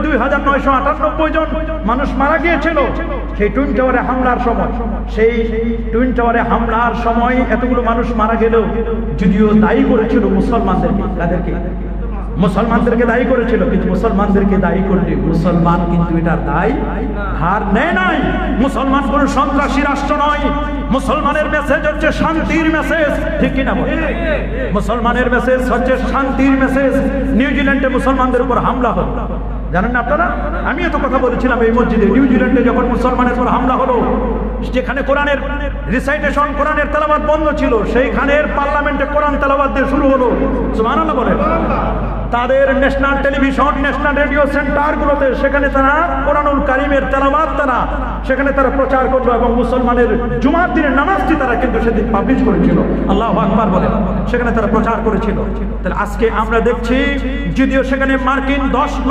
2998 জন মানুষ মারা গিয়েছিল সেই টুইন টাওয়ারে হামলার সময়। সেই টুইন টাওয়ারে হামলার সময় এতগুলো মানুষ মারা গেলেও যদিও দায়ী করেছিল মুসলমানদেরকে। তাদেরকে মুসলমানদেরকে দায়ী করেছিল, কিন্তু মুসলমানদেরকে দায়ী করলে মুসলমান কিন্তু এটার দায় হার নেয় নাই। মুসলমান কোন সন্ত্রাসী রাষ্ট্র নয়। মুসলমানের মেসেজ হচ্ছে শান্তির মেসেজ। ঠিক কিনা বলে? মুসলমানের মেসেজ হচ্ছে শান্তির মেসেজ। নিউজিল্যান্ডে মুসলমানদের উপর হামলা হলো, জানেন না আপনারা? আমিও তো কথা বলেছিলাম এই মসজিদে। নিউজিল্যান্ডে যখন মুসলমানের উপর হামলা হলো, যেখানে কোরআনের রিসাইটেশন, কোরআনের তেলাওয়াত বন্ধ ছিল, সেইখানের পার্লামেন্টে কোরআন তেলাওয়াত দিয়ে শুরু হলো। সুবহানাল্লাহ বলে। তাদের ন্যাশনাল টেলিভিশন, ন্যাশনাল রেডিও সেন্টারগুলোতে সেখানে তারা কোরআনুল কারীমের তেলাওয়াত সেখানে তারা প্রচার করলো, এবং মুসলমানের জুমার দিনের নামাজটি তারা কিন্তু সেদিন পাবলিশ করেছিল। আল্লাহু আকবার বলে সেখানে তারা প্রচার করেছিল। তাহলে আজকে আমরা দেখছি, যদিও সেখানে মার্কিন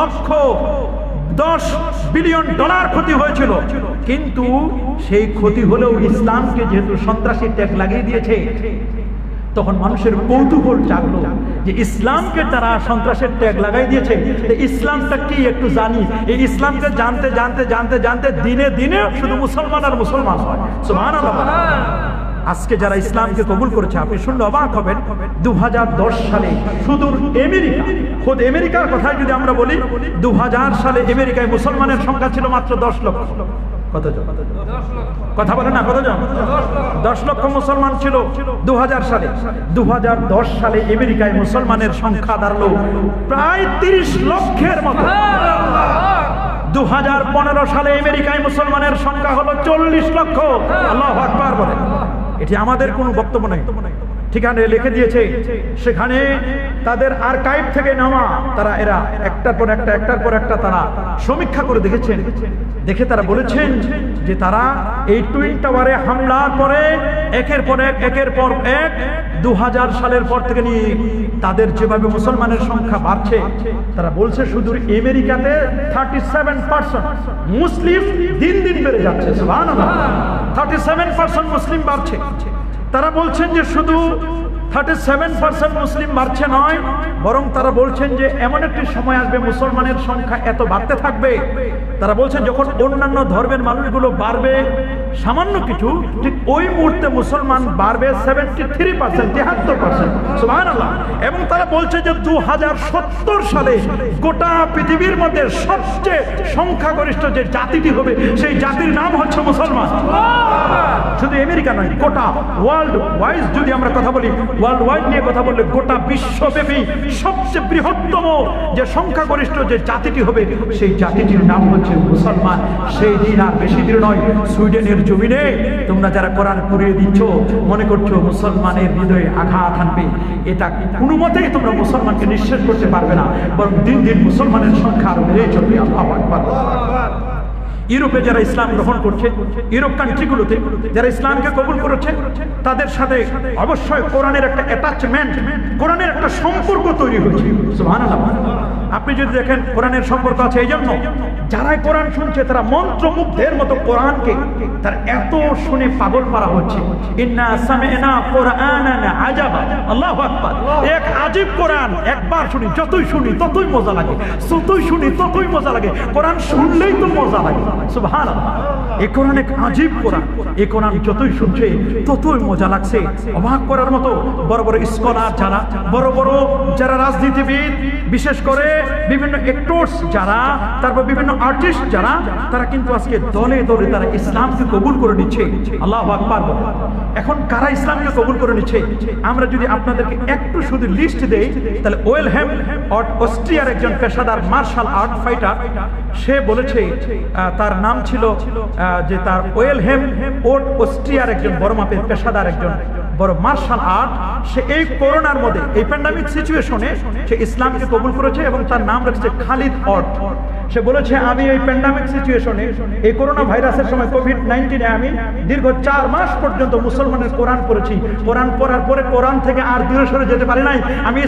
10 বিলিয়ন ডলার ক্ষতি হয়েছিল, কিন্তু সেই ক্ষতি হলেও ইসলামকে যেহেতু সন্ত্রাসী ট্যাগ লাগিয়ে দিয়েছে, তখন মানুষের কৌতূহল জাগলো যে ইসলামকে তারা সন্ত্রাসের ট্যাগ লাগাই দিয়েছে, ইসলামটা কি একটু জানি। এই ইসলামকে জানতে জানতে জানতে জানতে দিনে দিনে শুধু মুসলমান আর মুসলমান হয়। সুবহানাল্লাহ। আজকে যারা ইসলামকে কবুল করেছে, আপনি শুনলে অবাক হবেন, 2010 সালে সুদূর আমেরিকা, খোদ আমেরিকার কথাই যদি আমরা বলি, 2000 সালে আমেরিকায় মুসলমানের সংখ্যা ছিল মাত্র 10 লক্ষ। কতজন? কথা বলে না, কতজন? 10 লক্ষ মুসলমান ছিল 2000 সালে। 2010 সালে আমেরিকায় মুসলমানের সংখ্যা দাঁড়ালো প্রায় 30 লক্ষের মতো। 2015 সালে আমেরিকায় মুসলমানের সংখ্যা হলো 40 লক্ষ। আল্লাহু আকবার বলে। এটি আমাদের কোনো বক্তব্য নাই, ঠিকানে লিখে দিয়েছে, সেখানে তাদের আর্কাইভ থেকে নেওয়া। তারা এরা একটার পর একটা তারা সমীক্ষা করে দেখেছেন, দেখে তারা বলেছেন যে তারা এই টুইন টাওয়ারে হামলার পরে একের পর এক 2000 সালের পর থেকে নিয়ে তাদের যেভাবে মুসলমানের সংখ্যা বাড়ছে, তারা বলছে শুধু আমেরিকাতে 37% মুসলিম দিন দিন বেড়ে যাচ্ছে। সুবহানাল্লাহ, 37% মুসলিম বাড়ছে। তারা বলছেন যে শুধু 37% মুসলিম বাড়ছে নয়, বরং তারা বলছেন যে এমন একটি সময় আসবে মুসলমানের সংখ্যা এত বাড়তে থাকবে, তারা বলছেন যখন অন্যান্য ধর্মের মানুষগুলো বাড়বে সামান্য কিছু, ঠিক ওই মুহূর্তে মুসলমান বাড়বে 73%, 73%। সুবহানাল্লাহ। এবং তারা বলছে যে 2070 সালে গোটা পৃথিবীর মধ্যে সবচেয়ে সংখ্যাগরিষ্ঠ যে জাতিটি হবে, সেই জাতির নাম হচ্ছে মুসলমান। শুধু আমেরিকা নয়, গোটা ওয়ার্ল্ড ওয়াইজ যদি আমরা কথা বলি, ওয়ার্ল্ড ওয়াইড নিয়ে কথা বললে গোটা বিশ্বব্যাপী সবচেয়ে বৃহত্তম যে সংখ্যাগরিষ্ঠ যে জাতিটি হবে, সেই জাতিটির নাম হচ্ছে মুসলমান। সেই দিন আর বেশি দিন নয়, সুইডেনের জমিনে তোমরা যারা কোরআন পড়িয়ে দিচ্ছ, মনে করছো মুসলমানের হৃদয়ে আঘাত আনবে, এটা কোনো মতেই তোমরা মুসলমানকে নিঃশেষ করতে পারবে না, বরং দিন দিন মুসলমানের সংখ্যা আরো বেড়ে চলবে। আল্লাহু আকবার। ইউরোপে যারা ইসলাম গ্রহণ করছে, ইউরোপ কান্ট্রিগুলোতে যারা ইসলামকে কবুল করেছে, তাদের সাথে অবশ্যই কোরআনের একটা অ্যাটাচমেন্ট, কোরআনের একটা সম্পর্ক তৈরি হয়েছে। সুবহানাল্লাহ। আপনি যদি দেখেন কোরআনের সম্পর্ক আছে, এই জন্য যারাই কোরআন শুনছে তারা মন্ত্রমুগ্ধের মতো কোরআনকে তার এত শুনে পাগল করা হচ্ছে। ইন্না সামি'না কুরআনান আজাবা। আল্লাহু আকবার। এক আজীব কোরআন, একবার শুনি যতই শুনি ততই মজা লাগে, যতই শুনি ততই মজা লাগে, কোরআন শুনলেই তো মজা লাগে। সুবহানাল্লাহ। এই কোরআন এক আজীব কোরআন, এই কোরআন যতই শুনছে ততই মজা লাগছে। অবাক করার মতো বড় বড় স্কলার যারা, বড় বড় যারা রাজনীতিবিদ, বিশেষ করে বিভিন্ন অ্যাক্টরস যারা, তারপর বিভিন্ন আর্টিস্ট যারা, তারা কিন্তু আজকে দলে দলে তারা ইসলামকে কবুল করে নিচ্ছে। আল্লাহু আকবার। এখন কারা ইসলামকে কবুল করে নিচ্ছে, আমরা যদি আপনাদেরকে একটু শুধু লিস্ট দেই, তাহলে ওয়েলহেম অস্ট্রিয়ার একজন পেশাদার মার্শাল আর্ট ফাইটার, সে বলেছে, তার নাম ছিল যে তার ওয়েলহেম অস্ট্রিয়ার একজন বড় মাপের পেশাদার একজন বড় মার্শাল আর্ট, সে এই করোনার মধ্যে, এই প্যান্ডামিক সিচুয়েশনে সে ইসলামকে কবুল করেছে এবং তার নাম রাখছে খালিদ অট। সে বলেছে, আমি এই প্যান্ডামিক সিচুয়েশনে, এই করোনা ভাইরাসের সময় কোভিড-19 আমি দীর্ঘ 4 মাস পর্যন্ত মুসলমানের কোরআন পড়েছি। কোরআন পড়ার পরে কোরআন থেকে আর দূরে সরে যেতে পারি নাই, আমি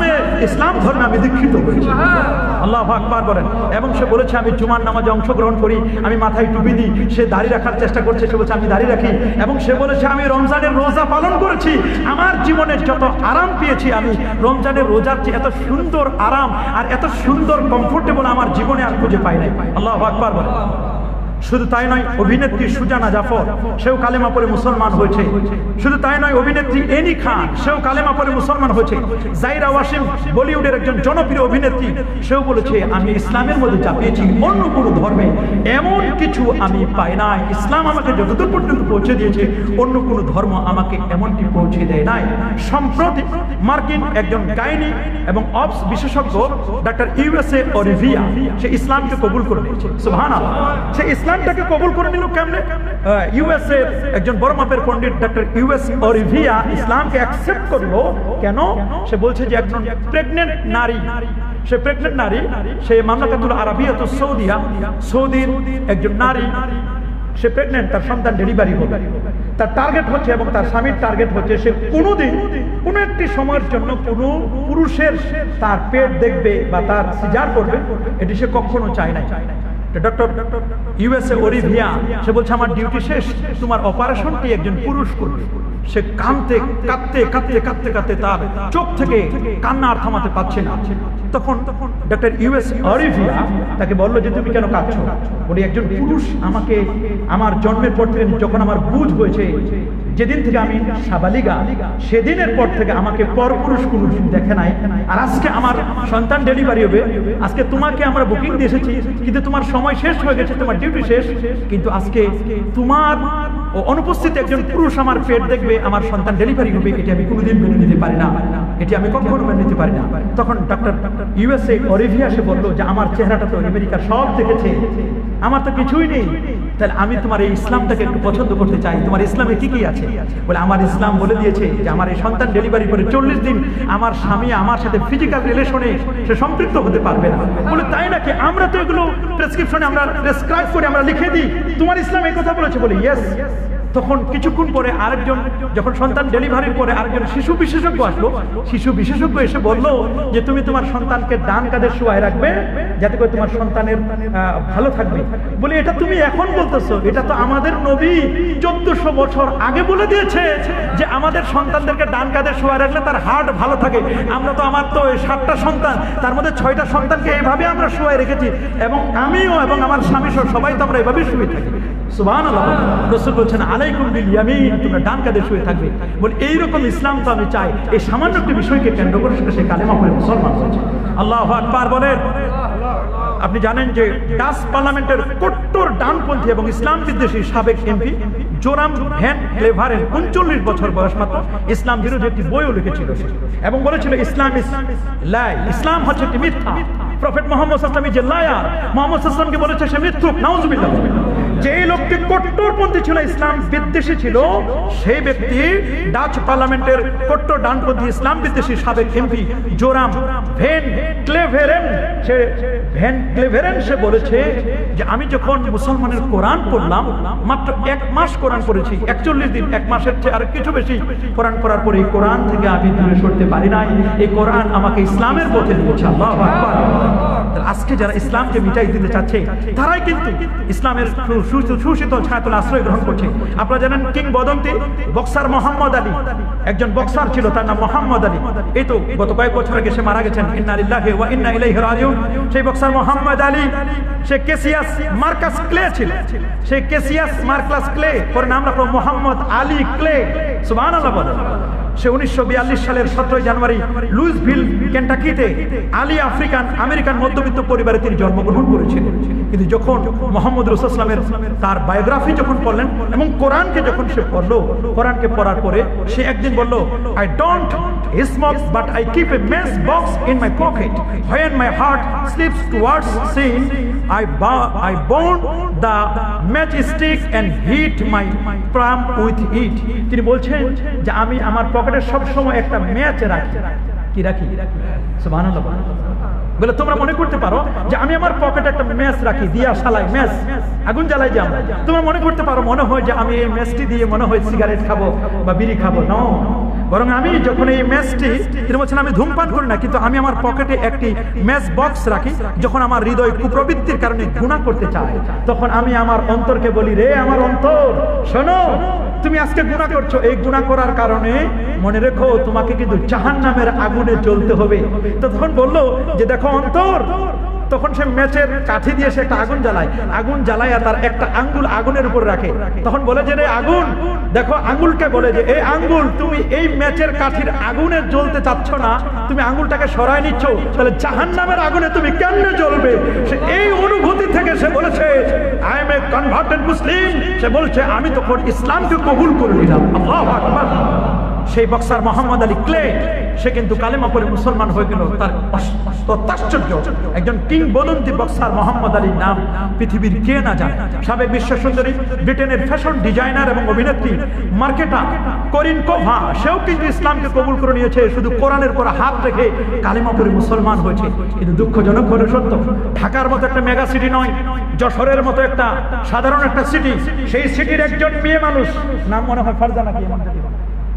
ইসলাম ধর্মে আমি দীক্ষিত হয়েছি। আল্লাহু আকবার বলেন। এবং সে বলেছে, আমি জুমার নামাজে অংশগ্রহণ করি, আমি মাথায় টুপি দিই। সে দাড়ি রাখার চেষ্টা করছে, সে বলছে আমি দাড়ি রাখি। এবং সে বলেছে, আমি রমজানের রোজা পালন করেছি, আমার জীবনের যত আরাম পেয়েছি, আমি রমজানের রোজার চেয়ে এত সুন্দর আরাম আর এত সুন্দর কমফোর্টেবল আমার জীবনে আর খুঁজে পাই নাই। আল্লাহু আকবার বলেন। শুধু তাই নয়, অভিনেত্রী সুজানা জাফর, সেও কালেমা পড়ে মুসলমান হয়েছে। শুধু তাই নয়, অভিনেত্রী এনি খান, সেও কালেমা পড়ে মুসলমান হয়েছে। জাইরা ওয়াসিম, বলিউডের একজন জনপ্রিয় অভিনেত্রী, সেও বলেছে, আমি ইসলামের মধ্যে যা পেয়েছি অন্য কোনো ধর্মে এমন কিছু আমি পাই নাই। ইসলাম আমাকে যতদূর পর্যন্ত পৌঁছে দিয়েছে, অন্য কোনো ধর্ম আমাকে এমনটি পৌঁছে দেয় নাই। সম্প্রতি মার্কিন একজন গাইনি এবং অবস বিশেষজ্ঞ ডাক্তার ইউএসএ অলিভিয়া, সে ইসলামকে কবুল করে নিয়েছে। সুবহানাল্লাহ। সে ইসলামটাকে কবুল করে নিল কেমনে? ইউএসএ একজন বড় মাপের পণ্ডিত ডাক্তার ইউএস অলিভিয়া ইসলামকে অ্যাকসেপ্ট করলো কেন? সে বলছে যে একজন প্রেগনেন্ট নারী, সে প্রেগনেন্ট নারী, সে মামলাকাতুল আরাবিয়াতুস সৌদিয়া, সৌদির একজন নারী, সে প্রেগনেন্ট, তার সন্তান ডেলিভারি হবে। তার টার্গেট হচ্ছে এবং তার স্বামীর টার্গেট হচ্ছে সে কোনোদিন কোনো একটি সময়ের জন্য কোনো পুরুষের তার পেট দেখবে বা তার সিজার করবে, এটি সে কখনো চায় না। ডক্টর ইউএসএ অলিভিয়া, সে বলছে আমার ডিউটি শেষ, তোমার অপারেশনটি একজন পুরুষ করবে। সে কাঁদতে কাঁদতে কাঁদতে কাঁদতে কাঁদতে তার চোখ থেকে কান্না আর থামাতে পারছে না। তখন ডক্টর ইউএস অলিভিয়া তাকে বললো যে তুমি কেন কাঁদছো? বলি একজন পুরুষ আমাকে আমার জন্মের পর থেকে যখন আমার বুঝ হয়েছে, যেদিন থেকে আমি সাবালিগা, সেদিনের পর থেকে আমাকে পরপুরুষ কোনোদিন দেখে নাই। আর আজকে আমার সন্তান ডেলিভারি হবে, আজকে তোমাকে আমরা বুকিং দিয়ে এসেছি, কিন্তু তোমার সময় শেষ হয়ে গেছে, তোমার ডিউটি শেষ, কিন্তু আজকে তোমার অনুপস্থিত একজন পুরুষ আমার পেট দেখবে, আমার সন্তান ডেলিভারি হবে, এটি আমি কোনোদিন মেনে নিতে পারি না, এটি আমি কখনো মেনে নিতে পারি না। তখন ডক্টর ইউএসএ অলিভিয়া সে বললো যে আমার চেহারাটা তো আমেরিকার সব দেখেছে, আমার তো কিছুই নেই, তাহলে আমি তোমার এই ইসলামটাকে একটু পছন্দ করতে চাই, তোমার ইসলামে কি কি আছে? বলে আমার ইসলাম বলে দিয়েছে যে আমার এই সন্তান ডেলিভারি করে 40 দিন আমার স্বামী আমার সাথে ফিজিক্যাল রিলেশনে সে সম্পৃক্ত হতে পারবে না। বলে তাই নাকি? আমরা তো এগুলো প্রেসক্রিপশনে আমরা প্রেসক্রাইব করে আমরা লিখে দিই, তোমার ইসলাম এই কথা বলেছে? বলে ইয়েস। তখন কিছুক্ষণ পরে আরেকজন, যখন সন্তান ডেলিভারির পরে আরেকজন শিশু বিশেষজ্ঞ আসলো, শিশু বিশেষজ্ঞ এসে বললো যে তুমি তোমার সন্তানকে ডান কাঁধে শুয়ায় রাখবে যাতে করে তোমার সন্তানের ভালো থাকবে। বলে এটা তুমি এখন বলতেছো? এটা তো আমাদের নবী 1400 বছর আগে বলে দিয়েছে যে আমাদের সন্তানদেরকে ডান কাঁধে শুয়ায় রাখলে তার হার্ট ভালো থাকে। আমরা তো আমার তো 7টা সন্তান, তার মধ্যে 6টা সন্তানকে এইভাবে আমরা শুয়ায় রেখেছি, এবং আমিও এবং আমার স্বামী সহ সবাই তো আমরা এইভাবেই শুয়ে থাকি। সুবহানাল্লাহ। রাসূল বলছেন আলাইকুম বিল ইয়ামিন, তোমরা ডান কাঁধে শুয়ে থাকবে। বলে এইরকম ইসলাম তো আমি চাই। এই সামান্য একটি বিষয়কে কেন্দ্র করে সে কালেমা পড়ে মুসলমান হয়েছে। আল্লাহু আকবার বলেন। আপনি জানেন যে ডাচ পার্লামেন্টের কট্টর ডানপন্থী এবং ইসলাম বিদ্বেষী সাবেক এমপি জোরাম ভ্যান ক্লেভারেন 39 বছর বয়স মাত্র ইসলাম বিরোধী একটি বইও লিখেছিল এবং বলেছিল ইসলাম ইজ লাই, ইসলাম হচ্ছে একটি মিথ্যা। প্রফেট মুহাম্মদ সাল্লাল্লাহু আলাইহি ওয়াসাল্লাম যে লায়ার, মুহাম্মদ সাল্লাল্লাহু আলাইহি ওয়াসাল্লামকে বলেছে সে মিথ্যুক, নাউজুবিল্লাহ। যে লোকটি কট্টরপন্থী ছিল, ইসলাম বিদ্বেষী ছিল, সেই ব্যক্তি ডাচ পার্লামেন্টের কট্টর ডানপন্থী ইসলাম বিদ্বেষী সাবেক এমপি জোরাম ভ্যান ক্লেভেরেন সে বলেছে যে আমি যখন মুসলমানের কোরআন পড়লাম, মাত্র 1 মাস কোরআন পড়েছি, 41 দিন, 1 মাসের চেয়ে আর কিছু বেশি কোরআন পড়ার পরে এই কোরআন থেকে আমি দূরে সরতে পারি নাই। এই কোরআন আমাকে ইসলামের পথে নিয়েছে। আল্লাহু আকবার। আজকে যারা ইসলামকে মিটাই দিতে চাচ্ছে তারাই কিন্তু ইসলামের সুশীতল ছায়াতলে আশ্রয় গ্রহণ করছে। আপনারা জানেন কিংবদন্তি বক্সার মোহাম্মদ আলী, একজন বক্সার ছিল, তার নাম মোহাম্মদ আলী। এই তো গত কয়েক বছর আগে সে মারা গেছেন, ইন্না লিল্লাহি ওয়া ইন্না ইলাইহি রাজিউন। সেই বক্সার মোহাম্মদ আলী সে কেসিয়াস মার্কাস ক্লে ছিল, সে কেসিয়াস মার্কাস ক্লে, ওর নাম রাখলো মোহাম্মদ আলী ক্লে। সুবহানাল্লাহ বলেন। সে 1942 সালের 17 জানুয়ারি লুইসভিল কেন্টাকিতে আলী আমেরিকান মধ্যবিত্ত পরিবারে তিনি জন্মগ্রহণ করেছিলেন। কিন্তু যখন মুহাম্মদ রাসূলুল্লাহ সাল্লাল্লাহু আলাইহি ওয়াসাল্লামের তার বায়োগ্রাফি যখন পড়লেন এবং কোরআনকে যখন সে পড়লো, কোরআনকে পড়ার পরে সে একদিন বলল, I don't smoke but I keep a match box in my pocket. When my heart slips towards sin, I burn the matchstick and heat my palm with it. তিনি বলছেন যে আমি আমার পকেটে সব সময় একটা ম্যাচ রাখি। কি রাখি? সুবহানাল্লাহ। বলে তোমরা মনে করতে পারো যে আমি আমার পকেটে একটা ম্যাচ রাখি, দিয়া শালাই ম্যাচ, আগুন জ্বালাই যে আমরা, তোমরা মনে করতে পারো মনে হয় যে আমি এই ম্যাচটি দিয়ে মনে হয় সিগারেট খাবো বা বিড়ি খাবো। না, বরং আমি যখন এই ম্যাচটি, তিনি বলছেন আমি ধূমপান করি না, কিন্তু আমি আমার পকেটে একটি ম্যাচ বক্স রাখি। যখন আমার হৃদয় কুপ্রবৃত্তির কারণে গুনাহ করতে চায়, তখন আমি আমার অন্তরকে বলি, রে আমার অন্তর শোনো, তুমি আজকে গুনাহ করছো, এই গুনাহ করার কারণে মনে রেখো তোমাকে কিন্তু জাহান্নামের আগুনে জ্বলতে হবে। তখন বললো যে দেখো অন্তর, তখন সে ম্যাচের কাঠি দিয়ে সে একটা আগুন জ্বালায় আর তার একটা আঙ্গুল আগুনের উপর রাখে। তখন বলে যে রে আগুন, দেখো আঙ্গুলকে বলে যে এই আঙ্গুল, তুমি এই ম্যাচের কাঠির আগুনে জ্বলতে চাচ্ছ না, তুমি আঙ্গুলটাকে সরায় নিচ্ছ, তাহলে জাহান্নামের আগুনে তুমি কেমনে জ্বলবে? সে এই অনুভূতি থেকে সে বলেছে I am a converted Muslim. সে বলছে আমি তখন ইসলামকে কবুল করে নিলাম। আল্লাহু আকবার। সেই বক্সার মোহাম্মদ আলী ক্লে সে কিন্তু কালেমা পড়ে মুসলমান হয়ে গেল। তার আশ্চর্য একজন কিংবদন্তি বক্সার মোহাম্মদ আলীর নাম পৃথিবীর কে না জানে। সাবেক বিশ্ব সুন্দরী, ব্রিটেনের ফ্যাশন ডিজাইনার এবং অভিনেত্রী মার্কেটা করিন কোভা, সেও কিন্তু ইসলামকে কবুল করে নিয়েছে, শুধু কোরআনের পর হাত রেখে কালেমা পড়ে মুসলমান হয়েছে। কিন্তু দুঃখজনক হলে সত্য, ঢাকার মতো একটা মেগা সিটি নয়, যশোরের মতো একটা সাধারণ একটা সিটি, সেই সিটির একজন মেয়ে মানুষ, নাম মনে হয় ফারজানা, কি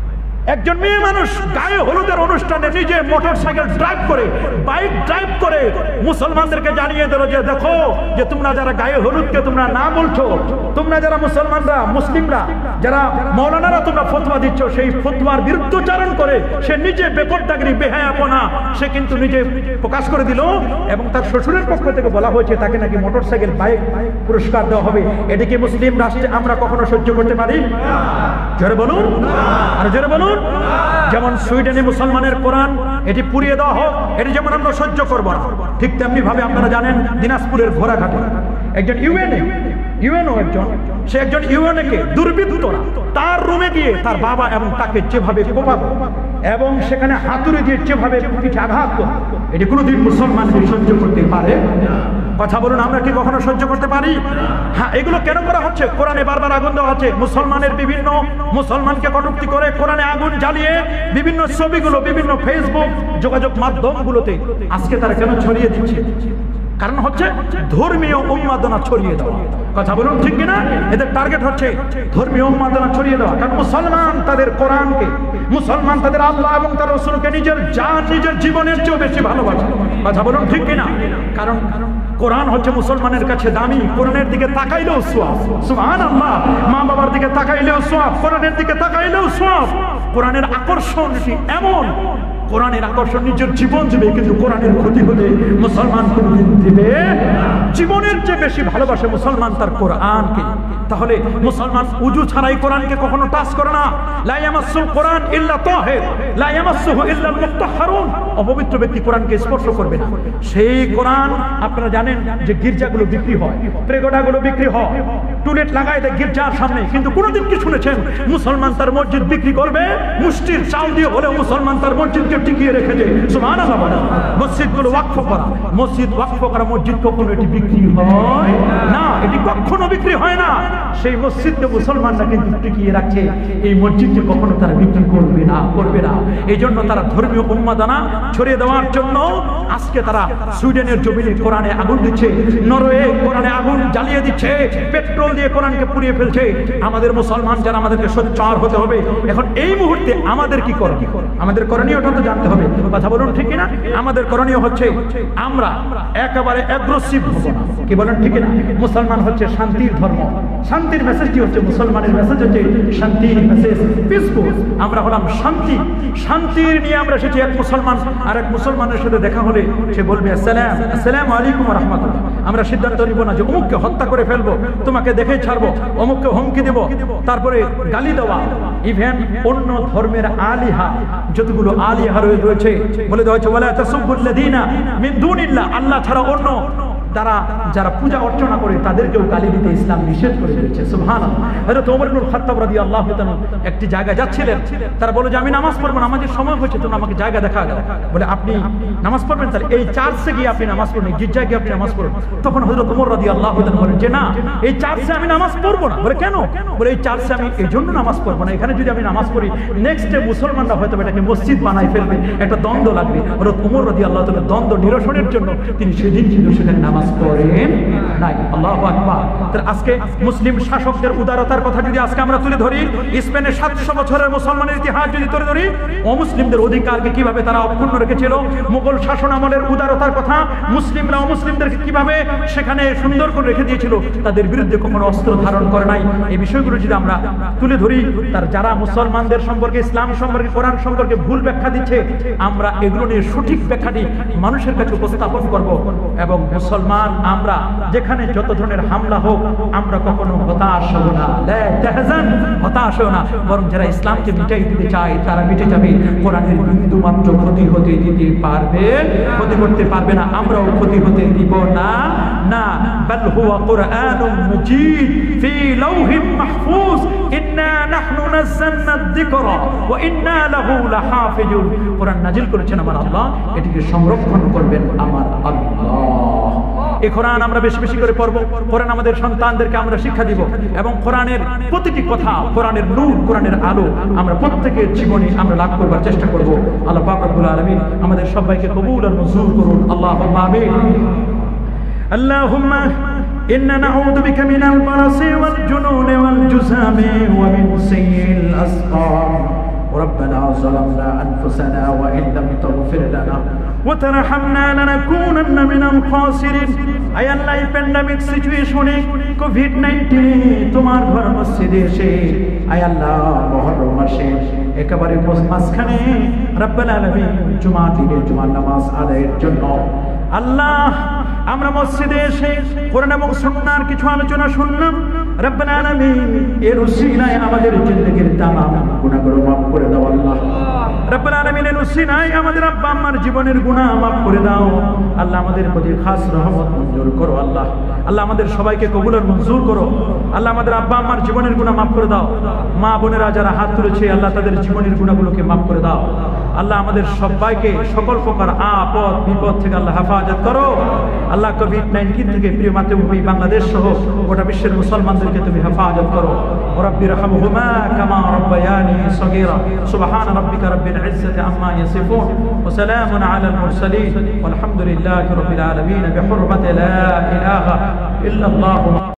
একজন মেয়ে মানুষ গায়ে হলুদের অনুষ্ঠানে নিজে মোটরসাইকেল ড্রাইভ করে, বাইক ড্রাইভ করে মুসলমানদেরকে জানিয়ে দিল যে দেখো যে তোমরা যারা গায়ে হলুদকে তোমরা না বলছো, তোমরা যারা মুসলমানরা মুসলিমরা যারা মৌলানারা তোমরা ফতোয়া দিচ্ছ, সেই ফতোয়ার বিরুদ্ধচারণ করে সে নিজে বেপরদাগিরি বেহায়াপনা সে কিন্তু নিজে প্রকাশ করে দিল। এবং তার শ্বশুরের পক্ষ থেকে বলা হয়েছে তাকে নাকি মোটরসাইকেল বাইক পুরস্কার দেওয়া হবে। এটিকে মুসলিম রাষ্ট্রে আমরা কখনো সহ্য করতে পারি? জোরে বলুন, আর জোরে বলুন। যেমন সুইডেনে মুসলমানের কোরআন এটি পুড়িয়ে দেওয়া হোক, এটি যেমন আমরা সহ্য করব না, ঠিক তেমনি ভাবে আপনারা জানেন দিনাজপুরের ঘোড়াঘাটে একজন ইউএনও একজন সে একজন ইউএনএকে দুর্বৃত্তরা তার রুমে গিয়ে তার বাবা এবং তাকে যেভাবে কোপাতো এবং সেখানে হাতুড়ি দিয়ে যেভাবে পিঠে আঘাত করত, এটি কোনোদিন মুসলমান সহ্য করতে পারে? কথা বলুন, আমরা কি কখনো সহ্য করতে পারি? হ্যাঁ, এগুলো কেন করা হচ্ছে? কোরআনে বারবার আগুন দেওয়া হচ্ছে। মুসলমানের বিভিন্ন মুসলমানকে কটূক্তি করে কোরআনে আগুন জ্বালিয়ে বিভিন্ন ছবিগুলো বিভিন্ন ফেসবুক যোগাযোগ মাধ্যমগুলোতে আজকে তারা কেন ছড়িয়ে দিচ্ছে? কারণ হচ্ছে ধর্মীয় উন্মাদনা ছড়িয়ে দেওয়া। কথা বলুন, ঠিক কিনা? এদের টার্গেট হচ্ছে ধর্মীয় উন্মাদনা ছড়িয়ে দেওয়া। কারণ মুসলমান তাদের কোরআনকে, মুসলমান তাদের আল্লাহ এবং তার রাসূলকে নিজের জান নিজের জীবনের চেয়েও বেশি ভালোবাসে। কথা বলুন, ঠিক কিনা? কারণ কোরআন হচ্ছে মুসলমানের কাছে দামি। কোরআনের দিকে তাকাইলেও সওয়াব, সুবহানাল্লাহ। মা বাবার দিকে তাকাইলেও সওয়াব, কোরআনের দিকে তাকাইলেও সওয়াব। কোরআনের আকর্ষণ এমন, কোরআনের আকর্ষণ নিজের জীবন দিবে, কিন্তু কোরআনের ক্ষতি হতে মুসলমান কোনদিন দিবে? জীবনের চেয়ে বেশি ভালোবাসে মুসলমান তার কোরআনকে। তাহলে মুসলমান উজু ছাড়াই কোরআনকে কখনো টাচ করে না। লা ইয়ামাসসুল কোরআন ইল্লা তাহির, লা ইয়ামাসসুহু ইল্লাল মুতাহহারুন। অপবিত্র ব্যক্তি কোরআনকে স্পর্শ করবে না। সেই কোরআন আপনারা জানেন যে গির্জাগুলো বিক্রি হয়, প্রেগোডাগুলো বিক্রি হয়, টুলেট লাগায় দেয় গির্জার সামনে। কিন্তু কোনোদিন কি শুনেছেন মুসলমান তার মসজিদ বিক্রি করবে? মুষ্টির চাল দিয়ে হলেও মুসলমান তার মসজিদকে টিকিয়ে রেখেছে। সুবহানাল্লাহ। মসজিদগুলো ওয়াকফ করা, মসজিদ ওয়াকফ করা মসজিদ কখনো এটি বিক্রি হয় না, এটি কখনো বিক্রি হয় না। সেই মসজিদকে মুসলমানরা কিন্তু টিকিয়ে রাখছে, এই মসজিদকে কখনো তারা বিক্রি করবে না, করবে না। এই জন্য তারা ধর্মীয় উন্মাদনা ছড়িয়ে দেওয়ার জন্য আজকে তারা সুইডেনের জমিনে কোরআনে আগুন দিচ্ছে, নরওয়ে কোরআনে আগুন জ্বালিয়ে দিচ্ছে, পেট্রোল দিয়ে কোরআনকে পুড়িয়ে ফেলছে। আমাদের মুসলমান যারা আমাদেরকে সোচ্চার হতে হবে। এখন এই মুহূর্তে আমাদের কি করণীয়? আমাদের করণীয়টা তো জানতে হবে। কথা বলুন, ঠিক কিনা? আমাদের করণীয় হচ্ছে আমরা একেবারে অ্যাগ্রেসিভ হব না। কি বলেন, ঠিক কিনা? মুসলমান হচ্ছে শান্তির ধর্ম। শান্তির মেসেজটি হচ্ছে মুসলমানের মেসেজ হচ্ছে শান্তির মেসেজ, পিসফুল। আমরা হলাম শান্তি, শান্তির নিয়ে আমরা এসেছি। এক মুসলমান আর এক মুসলমানের সাথে দেখা হলে সে বলবে আসসালামু আলাইকুম ওয়া রাহমাতুল্লাহ। আমরা সিদ্ধান্ত নিব না যে অমুককে হত্যা করে ফেলবো, তোমাকে দেখে ছাড়বো, অমুককে হুমকি দেব, তারপরে গালি দেওয়া। ইভেন অন্য ধর্মের আলিহা যতগুলো আলিহা রয়েছে বলে দেওয়া হচ্ছে ওয়ালা তাসুবুল্লাযীনা মিন দুনিল্লাহ, আল্লাহ ছাড়া অন্য যারা পূজা অর্চনা করে তাদেরকেও গালি দিতে ইসলাম নিষেধ করে দিয়েছে। সুবহানাল্লাহ। হযরত ওমর ইবনে খাত্তাব রাদিয়াল্লাহু তাআলা একটি জায়গায় যাচ্ছিলেন, তারা বলে যে আমি নামাজ পড়ব না, আমাদের সময় হয়েছে, তোমরা আমাকে জায়গা দেখা দাও। বলে আপনি নামাজ পড়বেন, তাহলে এই চার্চে গিয়ে আপনি নামাজ পড়ুন, গির্জায় গিয়ে আপনি নামাজ পড়ুন। তখন হযরত ওমর রাদিয়াল্লাহু তাআলা বলেন যে না, এই চার্চে আমি নামাজ পড়ব না। বলে কেন? বলে এই চার্চে আমি এই জন্য নামাজ পড়ব না, এখানে যদি আমি নামাজ পড়ি নেক্সট ডে মুসলমানরা হয়তো এটাকে মসজিদ বানাই ফেলবে, একটা দ্বন্দ্ব লাগবে। হযরত ওমর রাদিয়াল্লাহু তাআলা দ্বন্দ্ব নিরসনের জন্য তিনি সেদিন কিন্তু সেখানে নামাজ পড়েন নাই। আল্লাহু আকবার। তাহলে আজকে মুসলিম শাসকদের উদারতার কথা যদি আজকে আমরা তুলে ধরি, স্পেনের 700 বছরের মুসলমানের ইতিহাস যদি তুলে ধরি, অমুসলিমদের অধিকারকে কিভাবে তারা অক্ষুণ্ণ রেখেছিল, মুঘল শাসন আমলের উদারতার কথা, মুসলিমরা অমুসলিমদেরকে কিভাবে সেখানে সুন্দর করে রেখে দিয়েছিল, তাদের বিরুদ্ধে কখনো অস্ত্র ধারণ করে নাই, এই বিষয়গুলো যদি আমরা তুলে ধরি, তার যারা মুসলমানদের সম্পর্কে, ইসলাম সম্পর্কে, কোরআন সম্পর্কে ভুল ব্যাখ্যা দিচ্ছে, আমরা এগুলো নিয়ে সঠিক ব্যাখ্যাটি মানুষের কাছে উপস্থাপন করব। এবং মুসলমান আমরা যেখানে যত ধরনের হামলা হোক আমরা কখনো হতাশ হব না, হতাশ হব না, বরং যারা ইসলামকে মিটাই দিতে চায় তারা মিটে যাবে। কোরআনের বিন্দু মাত্র ক্ষতি হতে দিতে পারবে, ক্ষতি করতে পারবে না, আমরাও ক্ষতি হতে দিব না। না, বাল হুয়া কুরআনুম মাজিদ ফি লাউহিম মাহফুজ ইন্না নাহনু নাযালনা যিকরা ওয়া ইন্না লাহু লাহাফিজুন। কোরআন নাজিল করেছেন আমার আল্লাহ, এটিকে সংরক্ষণ করবেন আমার আল্লাহ। এই কোরআন আমরা বেশি বেশি করে পড়ব, কোরআন আমাদের সন্তানদেরকে আমরা শিক্ষা দিব, এবং কোরআনের প্রতিটি কথা, কোরআনের নূর, কোরআনের আলো আমরা প্রত্যেকের জীবনে আমরা লাভ করবার চেষ্টা করব। আল্লাহ পাক রব্বুল আলামিন আমাদের সবাইকে কবুল আর মঞ্জুর করুন। আল্লাহুম্মা আমিন। আল্লাহুম্মা ইন্না নাউযু বিকা মিনাল বারাসি ওয়াল জুনুনি ওয়াল জুসামি ওয়া মিন সাইয়্যিল আসকাম ربنا ظلمنا أنفسنا وإن لم تغفر لنا وترحمنا لنكونن من الخاسرين আয় আল্লাহ এই প্যান্ডেমিক সিচুয়েশনে কোভিড-19 তোমার ঘর মসজিদে এসে আয় আল্লাহ মুহররম মাসে একেবারে মাঝখানে রব্বুল আলামিন জুমা দিনে জুমার নামাজ আদায়ের জন্য আল্লাহ আমরা মসজিদে এসে কোরআন এবং সুন্নাহর কিছু আলোচনা শুনলাম। রব্বুল আলামিন এর উসিলায় আমাদের জিন্দেগীর তামাম গুনাহগুলো মাফ করে দাও আল্লাহ। রব্বুল আলামিনের উসিলায় আমাদের আব্বা আম্মার জীবনের গুনাহ মাফ করে দাও আল্লাহ। আমাদের প্রতি খাস রহমত মঞ্জুর করো আল্লাহ। আল্লাহ আমাদের সবাইকে কবুল আর মঞ্জুর করো আল্লাহ। আমাদের আব্বা আম্মার জীবনের গুনাহ মাফ করে দাও। মা বোনেরা যারা হাত তুলেছে আল্লাহ তাদের জীবনের গুনাহগুলোকে মাফ করে দাও আল্লাহ। আমাদের সবাইকে সকল প্রকার আপদ বিপদ থেকে আল্লাহ হেফাজত করো আল্লাহ। কোভিড-19 থেকে প্রিয় মাতৃভূমি বাংলাদেশ সহ গোটা বিশ্বের মুসলমানদেরকে তুমি হেফাজত করো। রব্বি রহমহুমা কামা রব্বায়ানি সগীরা। সুবহান রাব্বিকা রাব্বিল ইজ্জাতি আম্মা ইয়াসিফুন ওয়া সালামুন আলাল মুরসালিন ওয়ালহামদুলিল্লাহি রাব্বিল আলামিন বিহুরমাতি লা ইলাহা ইল্লাল্লাহ।